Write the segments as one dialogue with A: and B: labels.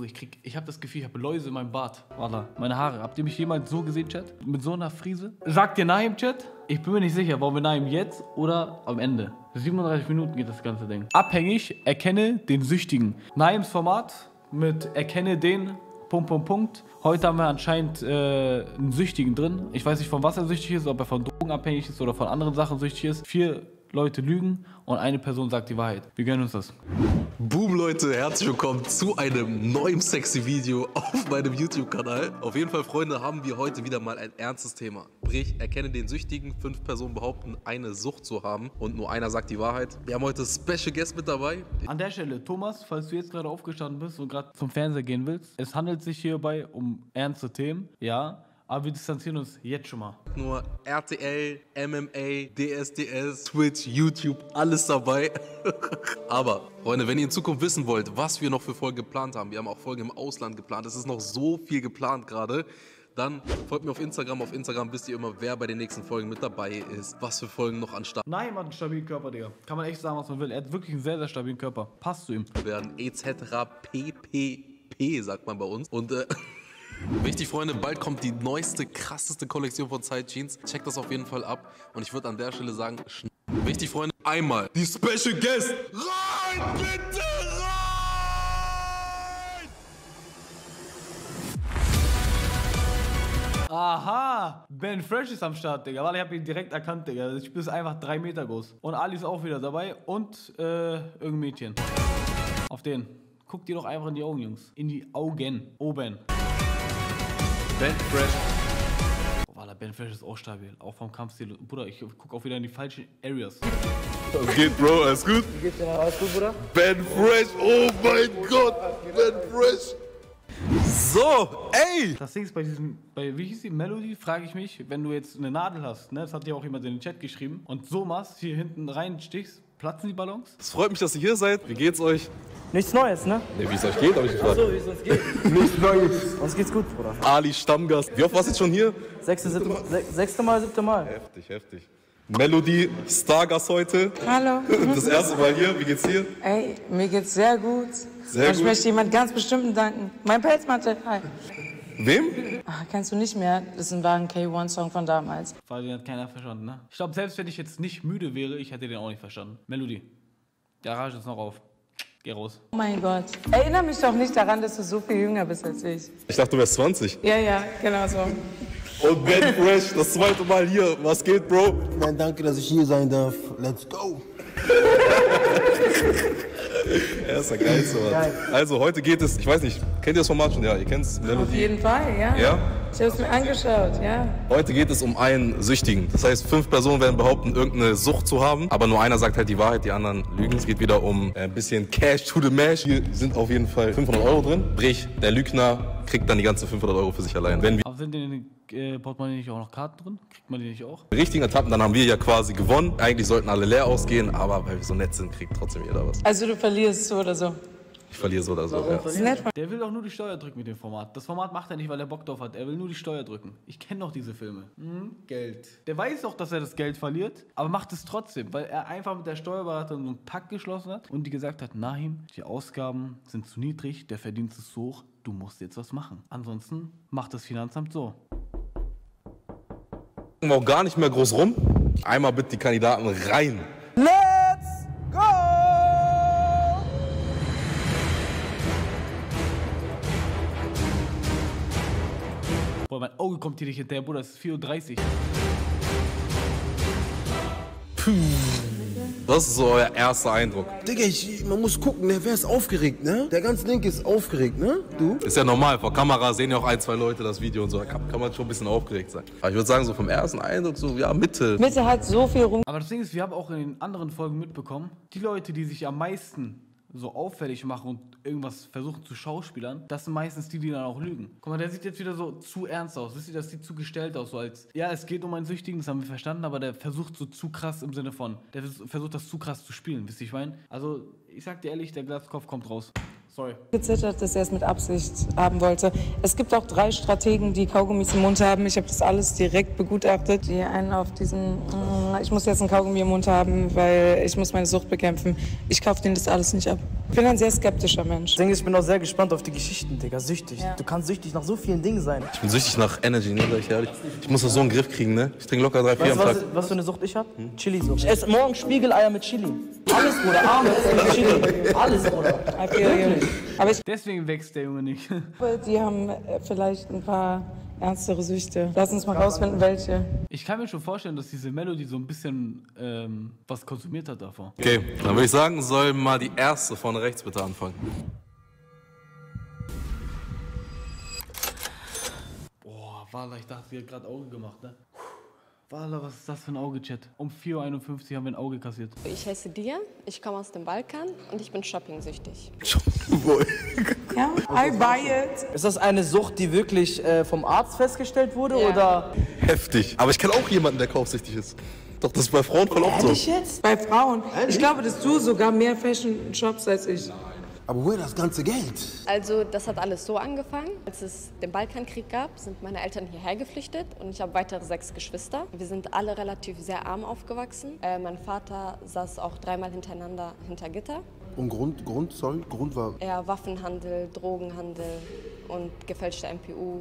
A: ich habe das Gefühl, ich habe Läuse in meinem Bart. Wallah, meine Haare. Habt ihr mich jemals so gesehen, Chat? Mit so einer Frise? Sagt ihr Naim, Chat? Ich bin mir nicht sicher, wollen wir Naim jetzt oder am Ende? 37 Minuten geht das ganze Ding. Abhängig, erkenne den Süchtigen. Naims Format mit erkenne den... Heute haben wir anscheinend einen Süchtigen drin. Ich weiß nicht, von was er süchtig ist, ob er von Drogen abhängig ist oder von anderen Sachen süchtig ist. 4 Leute lügen und eine Person sagt die Wahrheit. Wir gönnen uns das.
B: Boom, Leute, herzlich willkommen zu einem neuen sexy Video auf meinem YouTube-Kanal. Auf jeden Fall, Freunde, haben wir heute wieder mal ein ernstes Thema. Sprich, erkenne den Süchtigen. 5 Personen behaupten, eine Sucht zu haben und nur einer sagt die Wahrheit. Wir haben heute Special Guest mit dabei.
A: An der Stelle, Thomas, falls du jetzt gerade aufgestanden bist und gerade zum Fernseher gehen willst, es handelt sich hierbei um ernste Themen, ja. Aber wir distanzieren uns jetzt schon mal.
B: Nur RTL, MMA, DSDS, Twitch, YouTube, alles dabei. Aber, Freunde, wenn ihr in Zukunft wissen wollt, was wir noch für Folgen geplant haben, wir haben auch Folgen im Ausland geplant, es ist noch so viel geplant gerade, dann folgt mir auf Instagram. Auf Instagram wisst ihr immer, wer bei den nächsten Folgen mit dabei ist, was für Folgen noch anstehen.
A: Nein, hat einen stabilen Körper, Digga. Kann man echt sagen, was man will. Er hat wirklich einen sehr, sehr stabilen Körper. Passt zu ihm.
B: Werden etc. pp, sagt man bei uns. Und wichtig, Freunde, bald kommt die neueste, krasseste Kollektion von Side Jeans. Checkt das auf jeden Fall ab. Und ich würde an der Stelle sagen, wichtig, Freunde, einmal die Special Guest. Rein, bitte rein!
A: Aha, Ben Fresh ist am Start, Digga. Weil ich hab ihn direkt erkannt, Digga. Ich bin einfach 3 Meter groß. Und Ali ist auch wieder dabei. Und irgendein Mädchen. Auf den. Guck dir doch einfach in die Augen, Jungs. In die Augen. Oben.
B: Ben Fresh.
A: Oh, Wallah, Ben Fresh ist auch stabil. Auch vom Kampfstil. Bruder, ich guck auch wieder in die falschen Areas.
B: Was geht, Bro? Alles gut?
C: Wie geht's dir? Alles gut, Bruder?
B: Ben Fresh, oh mein Gott, Ben Fresh. So, ey!
A: Das Ding ist wie hieß die Melody, frage ich mich, wenn du jetzt eine Nadel hast, ne? Das hat ja auch jemand in den Chat geschrieben, und so machst, hier hinten reinstichst, platzen die Ballons?
B: Es freut mich, dass ihr hier seid. Wie geht's euch?
C: Nichts Neues, ne?
B: Ne, wie es euch geht, habe ich gefragt.
C: Achso, wie es uns geht. Nichts Neues. Uns geht's gut, Bruder.
B: Ali, Stammgast. Wie oft warst du jetzt schon hier?
C: 6. Mal, 7. Mal.
B: Heftig, heftig. Melody, Stargast heute.
D: Hallo.
B: Das erste Mal hier. Wie geht's dir?
D: Ey, mir geht's sehr gut.
B: Sehr
D: Und ich
B: gut.
D: möchte jemand ganz bestimmten danken. Mein Pelzmantel. Hi.
B: Wem?
D: Ach, kennst du nicht mehr? Das war ein K1-Song von damals.
A: Weil den hat keiner verstanden, ne? Ich glaube, selbst wenn ich jetzt nicht müde wäre, ich hätte den auch nicht verstanden. Melody, die Garage ist noch auf. Geh raus.
D: Oh mein Gott. Erinnere mich doch nicht daran, dass du so viel jünger bist als ich.
B: Ich dachte, du wärst 20.
D: Ja, genau so.
B: Und Ben Fresh, das zweite Mal hier. Was geht, Bro?
E: Nein, danke, dass ich hier sein darf. Let's go.
B: Er ist der Geilste, Mann. Also, heute geht es, ich weiß nicht, kennt ihr das Format schon? Ja, ihr kennt es,
D: Auf
B: Melody.
D: jeden Fall, ja.
B: Ja?
D: Ich habe es mir angeschaut, ja.
B: Heute geht es um einen Süchtigen. Das heißt, 5 Personen werden behaupten, irgendeine Sucht zu haben, aber nur einer sagt halt die Wahrheit, die anderen lügen. Es geht wieder um ein bisschen Cash to the Mash. Hier sind auf jeden Fall 500 Euro drin. Sprich, der Lügner kriegt dann die ganzen 500 Euro für sich allein. Wenn wir
A: Aber sind in den Portemonnaie nicht auch noch Karten drin? Kriegt man die nicht auch?
B: die richtigen ertappen, dann haben wir ja quasi gewonnen. Eigentlich sollten alle leer ausgehen, aber weil wir so nett sind, kriegt trotzdem jeder was.
D: Also du verlierst so oder so.
B: Ich verliere so oder so. Ja.
D: Das ist nett.
A: Der will doch nur die Steuer drücken mit dem Format. Das Format macht er nicht, weil er Bock drauf hat. Er will nur die Steuer drücken. Ich kenne doch diese Filme. Geld. Der weiß doch, dass er das Geld verliert, aber macht es trotzdem, weil er einfach mit der Steuerberaterin so einen Pakt geschlossen hat und die gesagt hat, Nahim, die Ausgaben sind zu niedrig, der Verdienst ist zu hoch, du musst jetzt was machen. Ansonsten macht das Finanzamt so.
B: Wir auch gar nicht mehr groß rum. Einmal bitte die Kandidaten rein.
C: Let's go!
A: Boah, mein Auge kommt hier nicht hinterher, Bruder, es ist 4:30 Uhr.
B: Das ist so euer erster Eindruck.
E: Digga, man muss gucken, ne? Wer ist aufgeregt, ne? Der ganz Linke ist aufgeregt, ne? Du?
B: Ist ja normal, vor Kamera sehen ja auch 1, 2 Leute das Video und so, da kann man schon ein bisschen aufgeregt sein. Aber ich würde sagen, so vom ersten Eindruck, so, ja, Mitte.
D: Mitte hat so viel rum.
A: Aber das Ding ist, wir haben auch in den anderen Folgen mitbekommen, die Leute, die sich am meisten so auffällig machen und irgendwas versuchen zu schauspielern, das sind meistens die, die dann auch lügen. Guck mal, der sieht jetzt wieder so zu ernst aus. Wisst ihr, das sieht zu gestellt aus, so als, ja, es geht um einen Süchtigen, das haben wir verstanden, aber der versucht so zu krass im Sinne von, der versucht das zu krass zu spielen, wisst ihr, ich meine? Also, ich sag dir ehrlich, der Glaskopf kommt raus. Sorry.
D: Gezittert, dass er es mit Absicht haben wollte. Es gibt auch 3 Strategen, die Kaugummis im Mund haben. Ich habe das alles direkt begutachtet. Die einen auf diesen, ich muss jetzt ein Kaugummi im Mund haben, weil ich muss meine Sucht bekämpfen. Ich kaufe denen das alles nicht ab. Ich bin ein sehr skeptischer Mensch.
C: Das Ding ist, ich bin auch sehr gespannt auf die Geschichten, Digga. Süchtig.
D: Ja.
C: Du kannst süchtig nach so vielen Dingen sein.
B: Ich bin süchtig nach Energy, ne, sag ich ehrlich. Ich muss das so in den Griff kriegen, ne? Ich trinke locker 3, 4 am
C: Weißt
B: Tag.
C: du, was für eine Sucht ich hab? Chili-Sucht. Ich esse morgen Spiegeleier mit Chili. Alles, Bruder. Arme mit Chili. Alles, Bruder.
D: Aber ich
A: Deswegen wächst der Junge nicht.
D: glaube, die haben vielleicht ein paar ernstere Süchte. Lass uns mal rausfinden, welche.
A: Ich kann mir schon vorstellen, dass diese Melody so ein bisschen was konsumiert hat davor.
B: Okay, dann würde ich sagen, soll mal die erste von rechts bitte anfangen.
A: Boah, Wala, ich dachte, sie hat gerade Auge gemacht, ne? Wala, was ist das für ein Auge, Chat? Um 4:51 Uhr haben wir ein Auge kassiert.
F: Ich heiße Dia, ich komme aus dem Balkan und ich bin shopping-süchtig.
D: Ja, I buy it.
C: Ist das eine Sucht, die wirklich vom Arzt festgestellt wurde?
F: Ja.
C: Oder?
B: Heftig. Aber ich kenne auch jemanden, der kaufsüchtig ist. Doch, das ist bei Frauen voll oft so.
C: Ehrlich jetzt?
D: Bei Frauen. Ich glaube, dass du sogar mehr Fashion shops als ich.
E: Aber woher das ganze Geld?
F: Also das hat alles so angefangen. Als es den Balkankrieg gab, sind meine Eltern hierher geflüchtet und ich habe weitere 6 Geschwister. Wir sind alle relativ sehr arm aufgewachsen. Mein Vater saß auch 3-mal hintereinander hinter Gitter.
E: Und Grund war...
F: Waffenhandel, Drogenhandel und gefälschte MPU.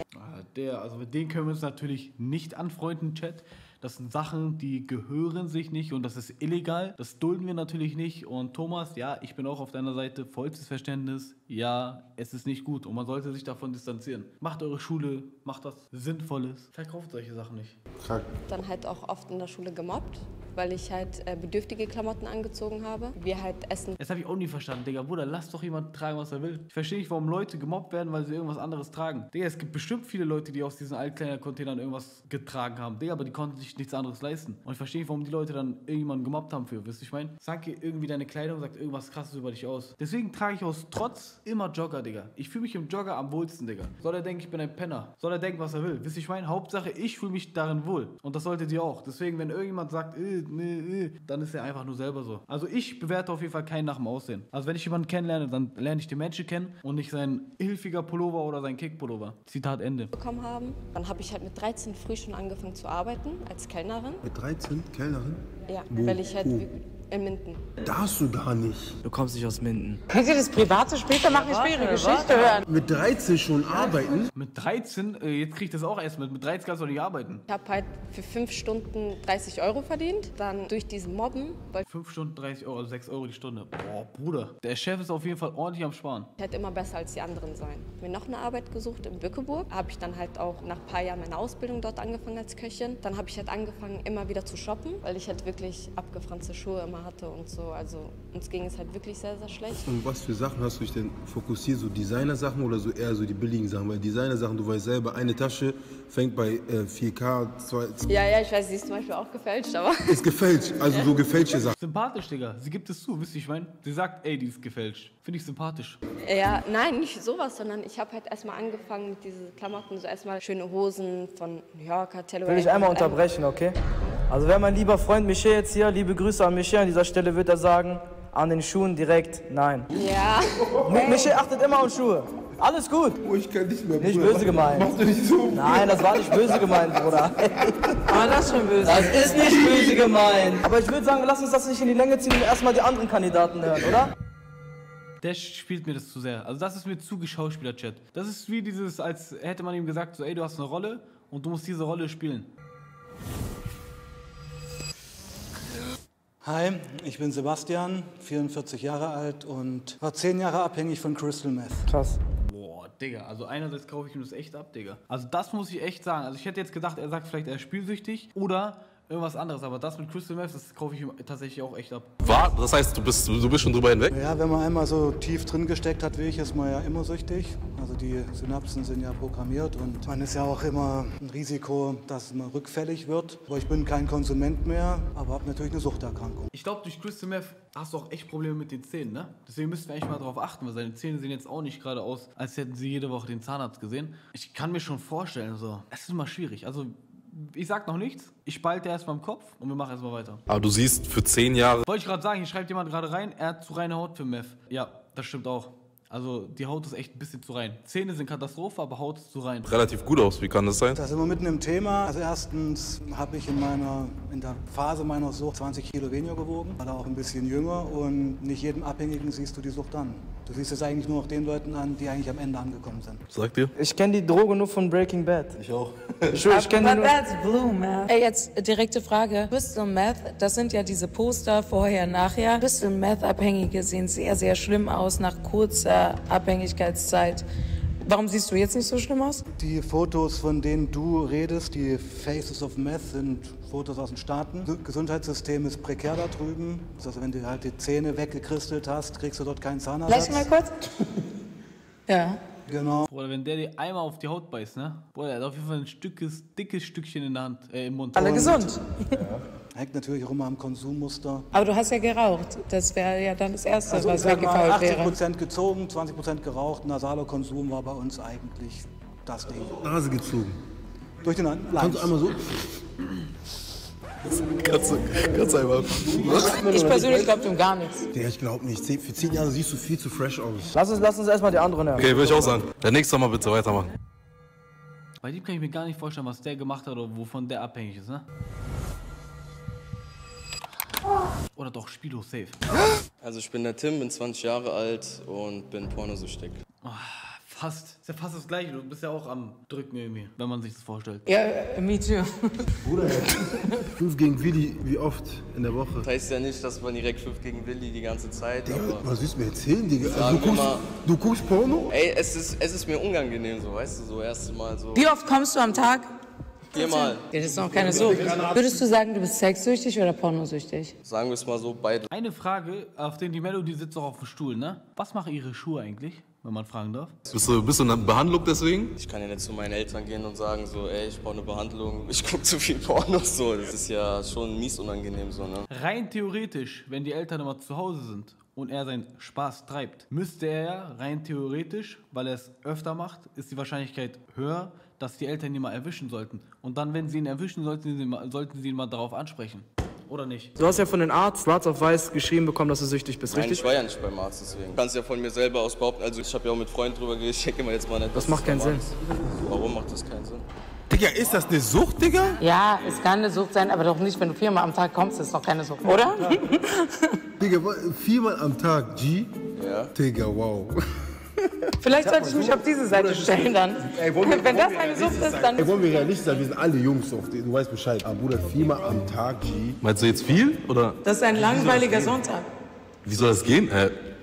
A: Also mit denen können wir uns natürlich nicht anfreunden, Chat. Das sind Sachen, die gehören sich nicht und das ist illegal. Das dulden wir natürlich nicht. Und Thomas, ja, ich bin auch auf deiner Seite. Vollstes Verständnis. Ja, es ist nicht gut und man sollte sich davon distanzieren. Macht eure Schule, macht was Sinnvolles. Verkauft solche Sachen nicht.
E: Krank.
F: Dann halt auch oft in der Schule gemobbt, weil ich halt bedürftige Klamotten angezogen habe. Wir halt essen.
A: Das habe ich auch nie verstanden, Digga. Bruder, lass doch jemand tragen, was er will. Ich verstehe nicht, warum Leute gemobbt werden, weil sie irgendwas anderes tragen. Digga, es gibt bestimmt viele Leute, die aus diesen Altkleider-Containern irgendwas getragen haben. Digga, aber die konnten sich nichts anderes leisten. Und ich verstehe nicht, warum die Leute dann irgendjemanden gemobbt haben für. Wisst ihr, ich meine? Sag dir irgendwie deine Kleidung, sagt irgendwas Krasses über dich aus. Deswegen trage ich aus Trotz immer Jogger, Digga. Ich fühle mich im Jogger am wohlsten, Digga. Soll er denken, ich bin ein Penner? Soll er denken, was er will? Wisst ihr, ich meine? Hauptsache, ich fühle mich darin wohl. Und das solltet ihr auch. Deswegen, wenn irgendjemand sagt, dann ist er einfach nur selber so. Also ich bewerte auf jeden Fall keinen nach dem Aussehen. Also wenn ich jemanden kennenlerne, dann lerne ich den Menschen kennen und nicht sein hilfiger Pullover oder sein Kickpullover. Zitat Ende.
F: Bekommen haben. Dann habe ich halt mit 13 früh schon angefangen zu arbeiten als Kellnerin.
E: Mit 13, Kellnerin?
F: Ja,
E: Wo?
F: weil ich halt
E: Wo?
F: in Minden.
E: Da hast du gar nicht.
C: Du kommst nicht aus Minden.
D: Könnt ihr das Private später machen? Ich will ihre Geschichte hören.
E: Mit 13 schon arbeiten?
A: Mit 13, jetzt krieg ich das auch erst mit. Mit 13 kannst du nicht arbeiten.
F: Ich habe halt für 5 Stunden 30 Euro verdient. Dann durch diesen Mobben, weil
A: 5 Stunden 30 Euro, also 6 Euro die Stunde. Boah, Bruder. Der Chef ist auf jeden Fall ordentlich am Sparen.
F: ich halt immer besser als die anderen sein. Mir noch eine Arbeit gesucht in Bückeburg. Habe ich dann halt auch nach ein paar Jahren meine Ausbildung dort angefangen als Köchin. Dann habe ich halt angefangen immer wieder zu shoppen, weil ich halt wirklich abgefranste Schuhe immer hatte und so. Also uns ging es halt wirklich sehr, sehr schlecht.
E: Und was für Sachen hast du dich denn fokussiert? So Designer-Sachen oder so eher so die billigen Sachen? Weil Designer-Sachen, du weißt selber, eine Tasche fängt bei 4K, 2...
F: Ja, ich weiß, sie ist zum Beispiel auch gefälscht, aber
E: Ist gefälscht, also so gefälschte Sachen.
A: Sympathisch, Digga. Sie gibt es zu, wisst ihr, ich meine? Sie sagt, ey, die ist gefälscht. Finde ich sympathisch.
F: ja, nein, nicht sowas, sondern ich habe halt erstmal angefangen mit diesen Klamotten, so erstmal schöne Hosen von New Yorker, Telluride.
C: Will ich einmal unterbrechen, okay? Also wäre mein lieber Freund Michel jetzt hier, liebe Grüße an Michel, an dieser Stelle wird er sagen, an den Schuhen direkt nein.
F: Ja,
C: Michel achtet immer auf Schuhe. Alles gut.
E: Oh, ich kann nicht mehr,
C: Nicht
E: Bruder.
C: böse gemeint.
E: Mach doch nicht so.
C: Nein, das war nicht böse gemeint, Bruder.
D: Aber das ist schon böse.
C: Das ist nicht böse gemeint. Aber ich würde sagen, lass uns das nicht in die Länge ziehen und erstmal die anderen Kandidaten hören, oder?
A: Der spielt mir das zu sehr. Also das ist mir zu Geschauspieler-Chat. Das ist wie dieses, als hätte man ihm gesagt, so ey, du hast eine Rolle und du musst diese Rolle spielen.
G: Hi, ich bin Sebastian, 44 Jahre alt und war 10 Jahre abhängig von Crystal Meth.
C: Krass.
A: Boah, Digga, also einerseits kaufe ich ihm das echt ab, Digga. Also das muss ich echt sagen. Also ich hätte jetzt gedacht, er sagt vielleicht, er ist spielsüchtig oder irgendwas anderes. Aber das mit Crystal Meth, das kaufe ich ihm tatsächlich auch echt ab.
B: Das heißt, du bist schon drüber hinweg?
G: Ja, wenn man einmal so tief drin gesteckt hat wie ich, ist man ja immer süchtig. Also die Synapsen sind ja programmiert und man ist ja auch immer ein Risiko, dass man rückfällig wird. Aber ich bin kein Konsument mehr, aber habe natürlich eine Suchterkrankung.
A: Ich glaube, durch Crystal Meth hast du auch echt Probleme mit den Zähnen, ne? Deswegen müssten wir eigentlich mal darauf achten, weil seine Zähne sehen jetzt auch nicht gerade aus, als hätten sie jede Woche den Zahnarzt gesehen. Ich kann mir schon vorstellen, so, es ist immer schwierig. Also, ich sag noch nichts, ich spalte erstmal im Kopf und wir machen erstmal weiter.
B: Aber du siehst für 10 Jahre...
A: Wollte ich gerade sagen, hier schreibt jemand gerade rein, er hat zu reine Haut für Meth. Ja, das stimmt auch. Also die Haut ist echt ein bisschen zu rein. Zähne sind Katastrophe, aber Haut ist zu rein.
B: Relativ gut aus, wie kann das sein?
G: Da sind wir mitten im Thema. Also erstens habe ich in der Phase meiner Sucht 20 Kilo weniger gewogen, war da auch ein bisschen jünger und nicht jedem Abhängigen siehst du die Sucht an. Du siehst es eigentlich nur noch den Leuten an, die eigentlich am Ende angekommen sind.
B: Sagt ihr?
C: Ich kenne die Droge nur von Breaking Bad.
E: Ich auch.
C: Ich kenne die
D: But
C: nur...
D: that's blue, man. Ey, jetzt direkte Frage. Crystal Meth, das sind ja diese Poster vorher, nachher. Crystal Meth-Abhängige sehen sehr, sehr schlimm aus nach kurzer Abhängigkeitszeit. Warum siehst du jetzt nicht so schlimm aus?
G: Die Fotos, von denen du redest, die Faces of Meth, sind Fotos aus den Staaten. Das Gesundheitssystem ist prekär da drüben. Also wenn du halt die Zähne weggekristelt hast, kriegst du dort keinen Zahnersatz.
D: Lass mal kurz. Ja.
G: Genau.
A: Bruder, wenn der dir einmal auf die Haut beißt, ne? Bruder, der hat auf jeden Fall ein dickes Stückchen in der Hand, im Mund.
D: Alle gesund.
G: Hängt natürlich auch immer am Konsummuster.
D: Aber du hast ja geraucht. Das wäre ja dann das Erste,
G: Also
D: was
G: ich sag mal,
D: weggefault wäre.
G: 80% gezogen, 20% geraucht. Nasaler Konsum war bei uns eigentlich das Ding.
E: Nase gezogen.
G: Durch den
E: Kannst
G: Lines.
E: du einmal so?
B: Kannst du einmal.
D: Ich persönlich glaube dem gar nichts.
E: Ja, ich glaube nicht. Für 10 Jahre siehst du viel zu fresh aus.
C: Lass uns erstmal die anderen hören.
B: Okay, würde ich auch sagen. Der nächste Mal bitte weitermachen.
A: Bei dem kann ich mir gar nicht vorstellen, was der gemacht hat oder wovon der abhängig ist, ne? Oder doch, Spilo, safe.
H: Also ich bin der Tim, bin 20 Jahre alt und bin pornosüchtig.
A: Fast. Ist ja fast das Gleiche. Du bist ja auch am Drücken irgendwie, wenn man sich das vorstellt.
D: Ja, me too.
E: Bruder, 5 gegen Willi, wie oft in der Woche?
H: Das heißt ja nicht, dass man direkt 5 gegen Willi die ganze Zeit,
E: Digga,
H: aber...
E: was willst du mir erzählen, Digga?
H: Sagen
E: Also,
H: wir mal-
E: du guckst Porno?
H: Ey, es ist mir unangenehm so, weißt du, so erste Mal so...
D: Wie oft kommst du am Tag?
H: 4-mal.
D: Ja, das ist noch keine Sucht. Würdest du sagen, du bist sexsüchtig oder pornosüchtig?
H: Sagen wir es mal so, beide.
A: Eine Frage, auf den die Melodie sitzt auch auf dem Stuhl, ne? Was machen ihre Schuhe eigentlich, wenn man fragen darf?
B: Bist du in einer Behandlung deswegen?
H: Ich kann ja nicht zu meinen Eltern gehen und sagen so, ey, ich brauche eine Behandlung, ich gucke zu viel Pornos, so. Das ist ja schon mies unangenehm so, ne?
A: Rein theoretisch, wenn die Eltern immer zu Hause sind und er seinen Spaß treibt, müsste er ja rein theoretisch, weil er es öfter macht, ist die Wahrscheinlichkeit höher, dass die Eltern ihn mal erwischen sollten. Und dann, wenn sie ihn erwischen, sollten sie ihn mal darauf ansprechen. Oder nicht?
C: Du hast ja von den Arzt schwarz auf weiß geschrieben bekommen, dass du süchtig bist,
H: Nein,
C: richtig?
H: ich war ja nicht beim Arzt, deswegen. Ich kann es ja von mir selber aus behaupten. Also ich habe ja auch mit Freunden drüber geredet, ich denke mal jetzt mal nicht.
C: Das
H: dass
C: macht
H: es
C: keinen
H: normal
C: Sinn.
H: ist. Warum macht das keinen Sinn?
E: Digga, ist das eine Sucht, Digga?
D: Ja, es kann eine Sucht sein, aber doch nicht, wenn du 4-mal am Tag kommst, ist doch keine Sucht, oder?
E: Digga, 4-mal am Tag, G?
H: Ja.
E: Digga, wow.
D: Vielleicht sollte ich mich auf diese Seite stellen dann. Wenn das eine Sucht ist, dann...
E: Ey, wollen wir realistisch sein, wir sind alle Jungs auf den, du weißt Bescheid. Aber Bruder, 4-mal am Tag, G.
B: Meinst du jetzt viel? Oder
D: Das ist ein langweiliger Sonntag.
B: wie soll das gehen?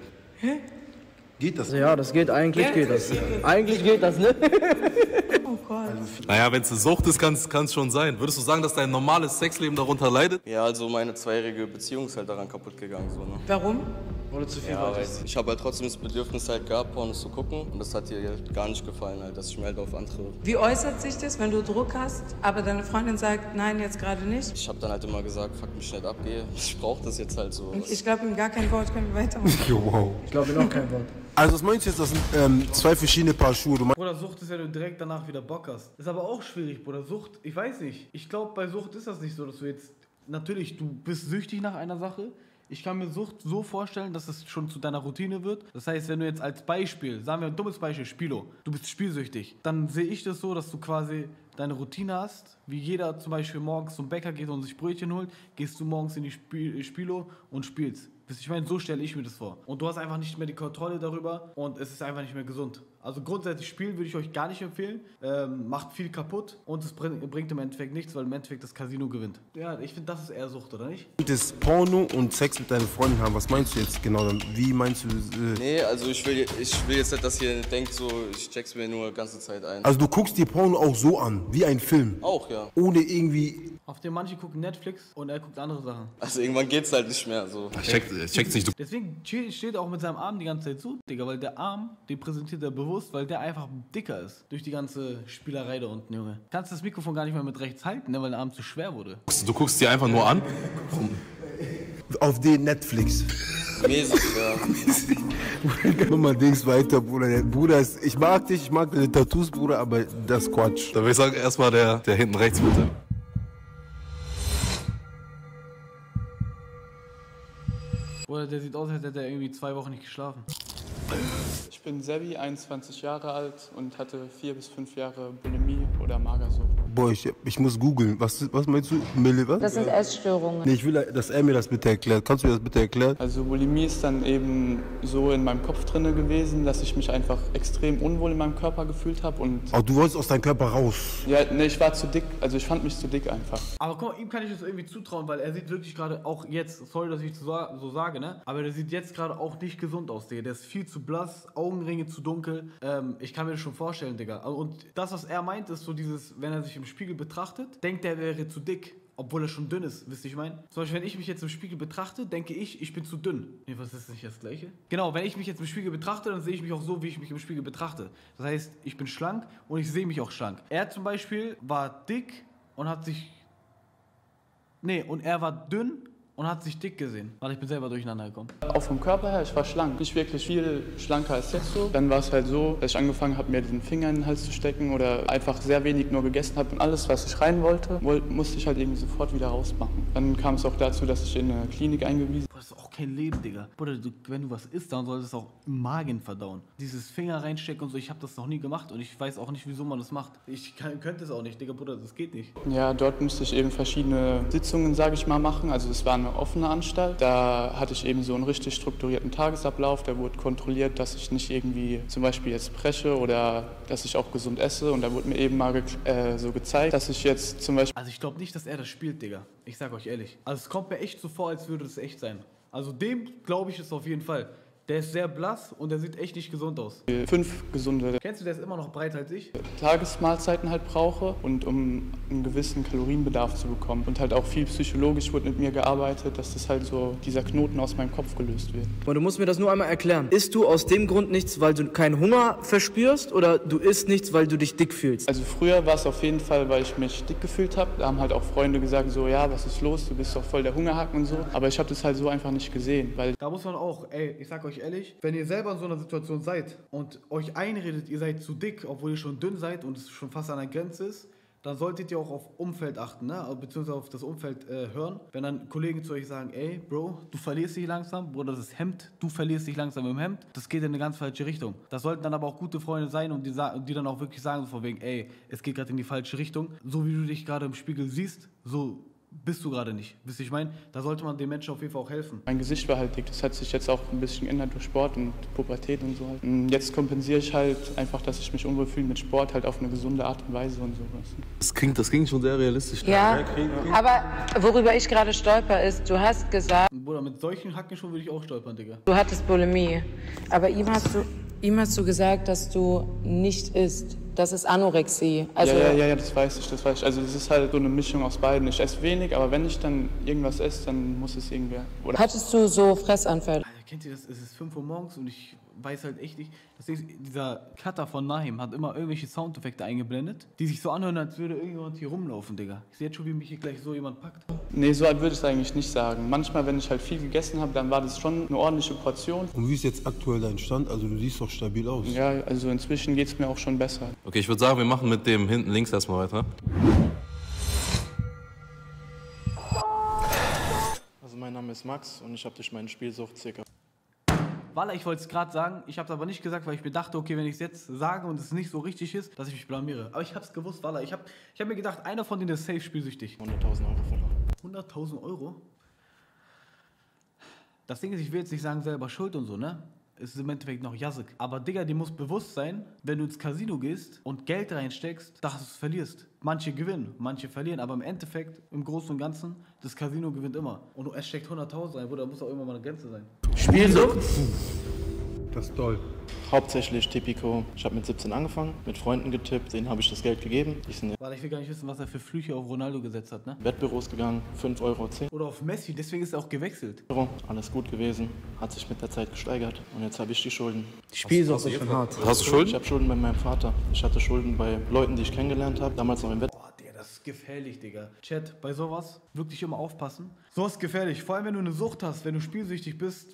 E: Geht das?
C: Ja, das geht, eigentlich geht das. Eigentlich geht das, ne?
D: Oh Gott.
B: Naja, wenn es eine Sucht ist, kann es schon sein. Würdest du sagen, dass dein normales Sexleben darunter leidet?
H: Ja, also meine 2-jährige Beziehung ist halt daran kaputt gegangen, so, ne?
D: Warum?
C: Oder zu viel
H: Ja, weiß ich habe halt trotzdem das Bedürfnis halt gehabt, Pornos zu gucken. Und das hat ihr halt gar nicht gefallen, halt, dass ich mir halt auf andere...
D: Wie äußert sich das, wenn du Druck hast, aber deine Freundin sagt, nein, jetzt gerade nicht?
H: Ich habe dann halt immer gesagt, fuck mich nicht ab, geh. Ich brauche das jetzt halt so.
D: Ich glaube ihm gar kein Wort, können wir weitermachen.
E: Jo, wow.
C: Ich glaube noch kein Wort.
E: Also, was meinst du jetzt, das sind 2 verschiedene Paar Schuhe? Du meinst,
A: Bruder, Sucht ist ja, du direkt danach wieder Bock hast. Ist aber auch schwierig, Bruder. Sucht, ich weiß nicht. Ich glaube, bei Sucht ist das nicht so, dass du jetzt... Natürlich, du bist süchtig nach einer Sache. Ich kann mir Sucht so vorstellen, dass es schon zu deiner Routine wird. Das heißt, wenn du jetzt als Beispiel, sagen wir ein dummes Beispiel, Spilo, du bist spielsüchtig, dann sehe ich das so, dass du quasi deine Routine hast, wie jeder zum Beispiel morgens zum Bäcker geht und sich Brötchen holt, gehst du morgens in die Spilo und spielst. Ich meine, so stelle ich mir das vor. Und du hast einfach nicht mehr die Kontrolle darüber und es ist einfach nicht mehr gesund. Also grundsätzlich spielen würde ich euch gar nicht empfehlen. Macht viel kaputt und es bringt im Endeffekt nichts, weil im Endeffekt das Casino gewinnt. Ja, ich finde, das ist eher Sucht, oder nicht?
E: das Porno und Sex mit deiner Freundin haben, was meinst du jetzt genau? Wie meinst du?
H: Nee, also ich will jetzt nicht, dass ihr denkt so, ich check's mir nur die ganze Zeit ein.
E: Also, du guckst dir Porno auch so an, wie ein Film.
H: Auch, ja.
E: Ohne irgendwie.
A: Auf dem manche gucken Netflix und er guckt andere Sachen.
H: Also irgendwann geht's halt nicht mehr so.
B: Ich check's nicht.
A: Deswegen steht er auch mit seinem Arm die ganze Zeit so, Digga, weil der Arm, den präsentiert er bewusst, weil der einfach dicker ist. Durch die ganze Spielerei da unten, Junge. Kannst das Mikrofon gar nicht mehr mit rechts halten, ne, weil der Arm zu schwer wurde.
B: Du guckst dir einfach nur an.
E: Auf den Netflix.
H: Mäßig, ja.
E: Mach mal Dings weiter, Bruder. Der Bruder ist, ich mag dich, ich mag deine Tattoos, Bruder, aber das ist Quatsch.
B: Da würde ich sagen, erstmal der hinten rechts bitte.
A: Oder der sieht aus, als hätte er irgendwie 2 Wochen nicht geschlafen.
H: Ich
I: bin Sebi, 21 Jahre alt und hatte 4 bis 5 Jahre Bulimie oder Magersucht.
E: Boah, ich muss googeln. Was meinst du? Mille, was?
D: Das sind Essstörungen.
E: Nee, ich will, dass er mir das bitte erklärt. Kannst du mir das bitte erklären?
I: Also Bulimie ist dann eben so in meinem Kopf drinne gewesen, dass ich mich einfach extrem unwohl in meinem Körper gefühlt habe und...
E: Aber du wolltest aus deinem Körper raus.
I: Ja, nee, ich war zu dick, also ich fand mich zu dick einfach.
A: Aber guck mal, ihm kann ich das irgendwie zutrauen, weil er sieht wirklich gerade auch jetzt, sorry, dass ich so sage, ne? Aber der sieht jetzt gerade auch nicht gesund aus, Digga. Der ist viel zu blass, Augenringe zu dunkel. Ich kann mir das schon vorstellen, Digga. Und das, was er meint, ist so dieses, wenn er sich im Spiegel betrachtet, denkt er, wäre zu dick. Obwohl er schon dünn ist, wisst ihr, ich meine? Zum Beispiel, wenn ich mich jetzt im Spiegel betrachte, denke ich bin zu dünn. Nee, was ist nicht das Gleiche? Genau, wenn ich mich jetzt im Spiegel betrachte, dann sehe ich mich auch so, wie ich mich im Spiegel betrachte. Das heißt, ich bin schlank und ich sehe mich auch schlank. Er zum Beispiel war dick und hat sich... Nee, und er war dünn und hat sich dick gesehen. Weil ich bin selber durcheinander gekommen.
I: Auch vom Körper her, ich war schlank. Nicht wirklich viel schlanker als jetzt so. Dann war es halt so, dass ich angefangen habe, mir den Finger in den Hals zu stecken oder einfach sehr wenig nur gegessen habe. Und alles, was ich rein wollte, musste ich halt irgendwie sofort wieder rausmachen. Dann kam es auch dazu, dass ich in eine Klinik eingewiesen
A: wurde. Das ist auch kein Leben, Digga. Bruder, wenn du was isst, dann solltest du es auch im Magen verdauen. Dieses Finger reinstecken und so, ich habe das noch nie gemacht und ich weiß auch nicht, wieso man das macht. Ich könnte es auch nicht, Digga, Bruder, das geht nicht.
I: Ja, dort musste ich eben verschiedene Sitzungen, sage ich mal, machen. Also es war eine offene Anstalt. Da hatte ich eben so einen richtig strukturierten Tagesablauf. Da wurde kontrolliert, dass ich nicht irgendwie zum Beispiel jetzt breche oder dass ich auch gesund esse. Und da wurde mir eben mal so gezeigt, dass ich jetzt zum Beispiel...
A: Also ich glaube nicht, dass er das spielt, Digga. Ich sag euch ehrlich. Also es kommt mir echt so vor, als würde das echt sein. Also dem glaube ich es auf jeden Fall. Der ist sehr blass und der sieht echt nicht gesund aus.
I: 5 gesunde...
A: Kennst du, der ist immer noch breiter als ich?
I: Tagesmahlzeiten halt brauche und um einen gewissen Kalorienbedarf zu bekommen. Und halt auch viel psychologisch wird mit mir gearbeitet, dass das halt so, dieser Knoten aus meinem Kopf gelöst wird.
C: Aber du musst mir das nur einmal erklären. Isst du aus dem Grund nichts, weil du keinen Hunger verspürst oder du isst nichts, weil du dich dick fühlst?
I: Also früher war es auf jeden Fall, weil ich mich dick gefühlt habe. Da haben halt auch Freunde gesagt so, ja, was ist los, du bist doch voll der Hungerhaken und so. Aber ich habe das halt so einfach nicht gesehen, weil...
A: Da muss man auch, ey, ich sag euch ehrlich, wenn ihr selber in so einer Situation seid und euch einredet, ihr seid zu dick, obwohl ihr schon dünn seid und es schon fast an der Grenze ist, dann solltet ihr auch auf Umfeld achten, ne? Beziehungsweise auf das Umfeld hören. Wenn dann Kollegen zu euch sagen, ey, Bro, du verlierst dich langsam, Bruder, das Hemd, du verlierst dich langsam im Hemd, das geht in eine ganz falsche Richtung. Das sollten dann aber auch gute Freunde sein und die dann auch wirklich sagen, so von wegen, ey, es geht gerade in die falsche Richtung. So wie du dich gerade im Spiegel siehst, so bist du gerade nicht. Wisst ihr, ich meine, da sollte man den Menschen auf jeden Fall auch helfen.
I: Mein Gesicht war halt dick, das hat sich jetzt auch ein bisschen geändert durch Sport und Pubertät und so halt. Und jetzt kompensiere ich halt einfach, dass ich mich unwohl fühle mit Sport, halt auf eine gesunde Art und Weise und sowas.
B: Das klingt schon sehr realistisch.
D: Ja, aber worüber ich gerade stolper ist, du hast gesagt...
A: Bruder, mit solchen Hackenschuhen würde ich auch stolpern, Digga.
D: Du hattest Bulimie, aber ihm hast du gesagt, dass du nicht isst. Das ist Anorexie. Also
I: ja, das weiß ich. Also das ist halt so eine Mischung aus beiden. Ich esse wenig, aber wenn ich dann irgendwas esse, dann muss es irgendwie... Oder
D: hattest du so Fressanfälle?
A: Alter, kennt ihr das? Es ist 5 Uhr morgens und ich weiß halt echt nicht... Dieser Cutter von Nahim hat immer irgendwelche Soundeffekte eingeblendet, die sich so anhören, als würde irgendjemand hier rumlaufen, Digga. Ich sehe jetzt schon, wie mich hier gleich so jemand packt.
I: Nee, so würde ich es eigentlich nicht sagen. Manchmal, wenn ich halt viel gegessen habe, dann war das schon eine ordentliche Portion.
E: Und wie ist jetzt aktuell dein Stand? Also du siehst doch stabil aus.
I: Ja, also inzwischen geht es mir auch schon besser.
B: Okay, ich würde sagen, wir machen mit dem hinten links erstmal weiter.
J: Also mein Name ist Max und ich habe durch meine Spielsucht circa...
A: Walla, ich wollte es gerade sagen, ich habe es aber nicht gesagt, weil ich mir dachte, okay, wenn ich es jetzt sage und es nicht so richtig ist, dass ich mich blamiere. Aber ich habe es gewusst, Walla. Ich hab mir gedacht, einer von denen ist safe spielsüchtig.
J: 100.000 Euro verloren.
A: 100.000 Euro? Das Ding ist, ich will jetzt nicht sagen, selber schuld und so, ne? Es ist im Endeffekt noch Jasik. Aber Digga, dir muss bewusst sein, wenn du ins Casino gehst und Geld reinsteckst, dass du es verlierst. Manche gewinnen, manche verlieren, aber im Endeffekt, im Großen und Ganzen, das Casino gewinnt immer. Und es steckt 100.000 rein, Bruder, da muss auch immer mal eine Grenze sein.
C: Spielsucht?
E: Das ist toll.
J: Hauptsächlich Tipico. Ich habe mit 17 angefangen, mit Freunden getippt, denen habe ich das Geld gegeben.
A: Weil ich will gar nicht wissen, was er für Flüche auf Ronaldo gesetzt hat, ne?
J: Wettbüros gegangen, 5 Euro, 10
A: Oder auf Messi, deswegen ist er auch gewechselt.
J: Euro. Alles gut gewesen, hat sich mit der Zeit gesteigert und jetzt habe ich die Schulden.
C: Spielsucht ist schon hart.
B: Hast du Schulden?
J: Ich habe Schulden bei meinem Vater. Ich hatte Schulden bei Leuten, die ich kennengelernt habe, damals noch im Wettbewerb.
A: Boah, Digga, das ist gefährlich, Digga. Chat, bei sowas wirklich immer aufpassen. Sowas ist gefährlich, vor allem wenn du eine Sucht hast, wenn du spielsüchtig bist.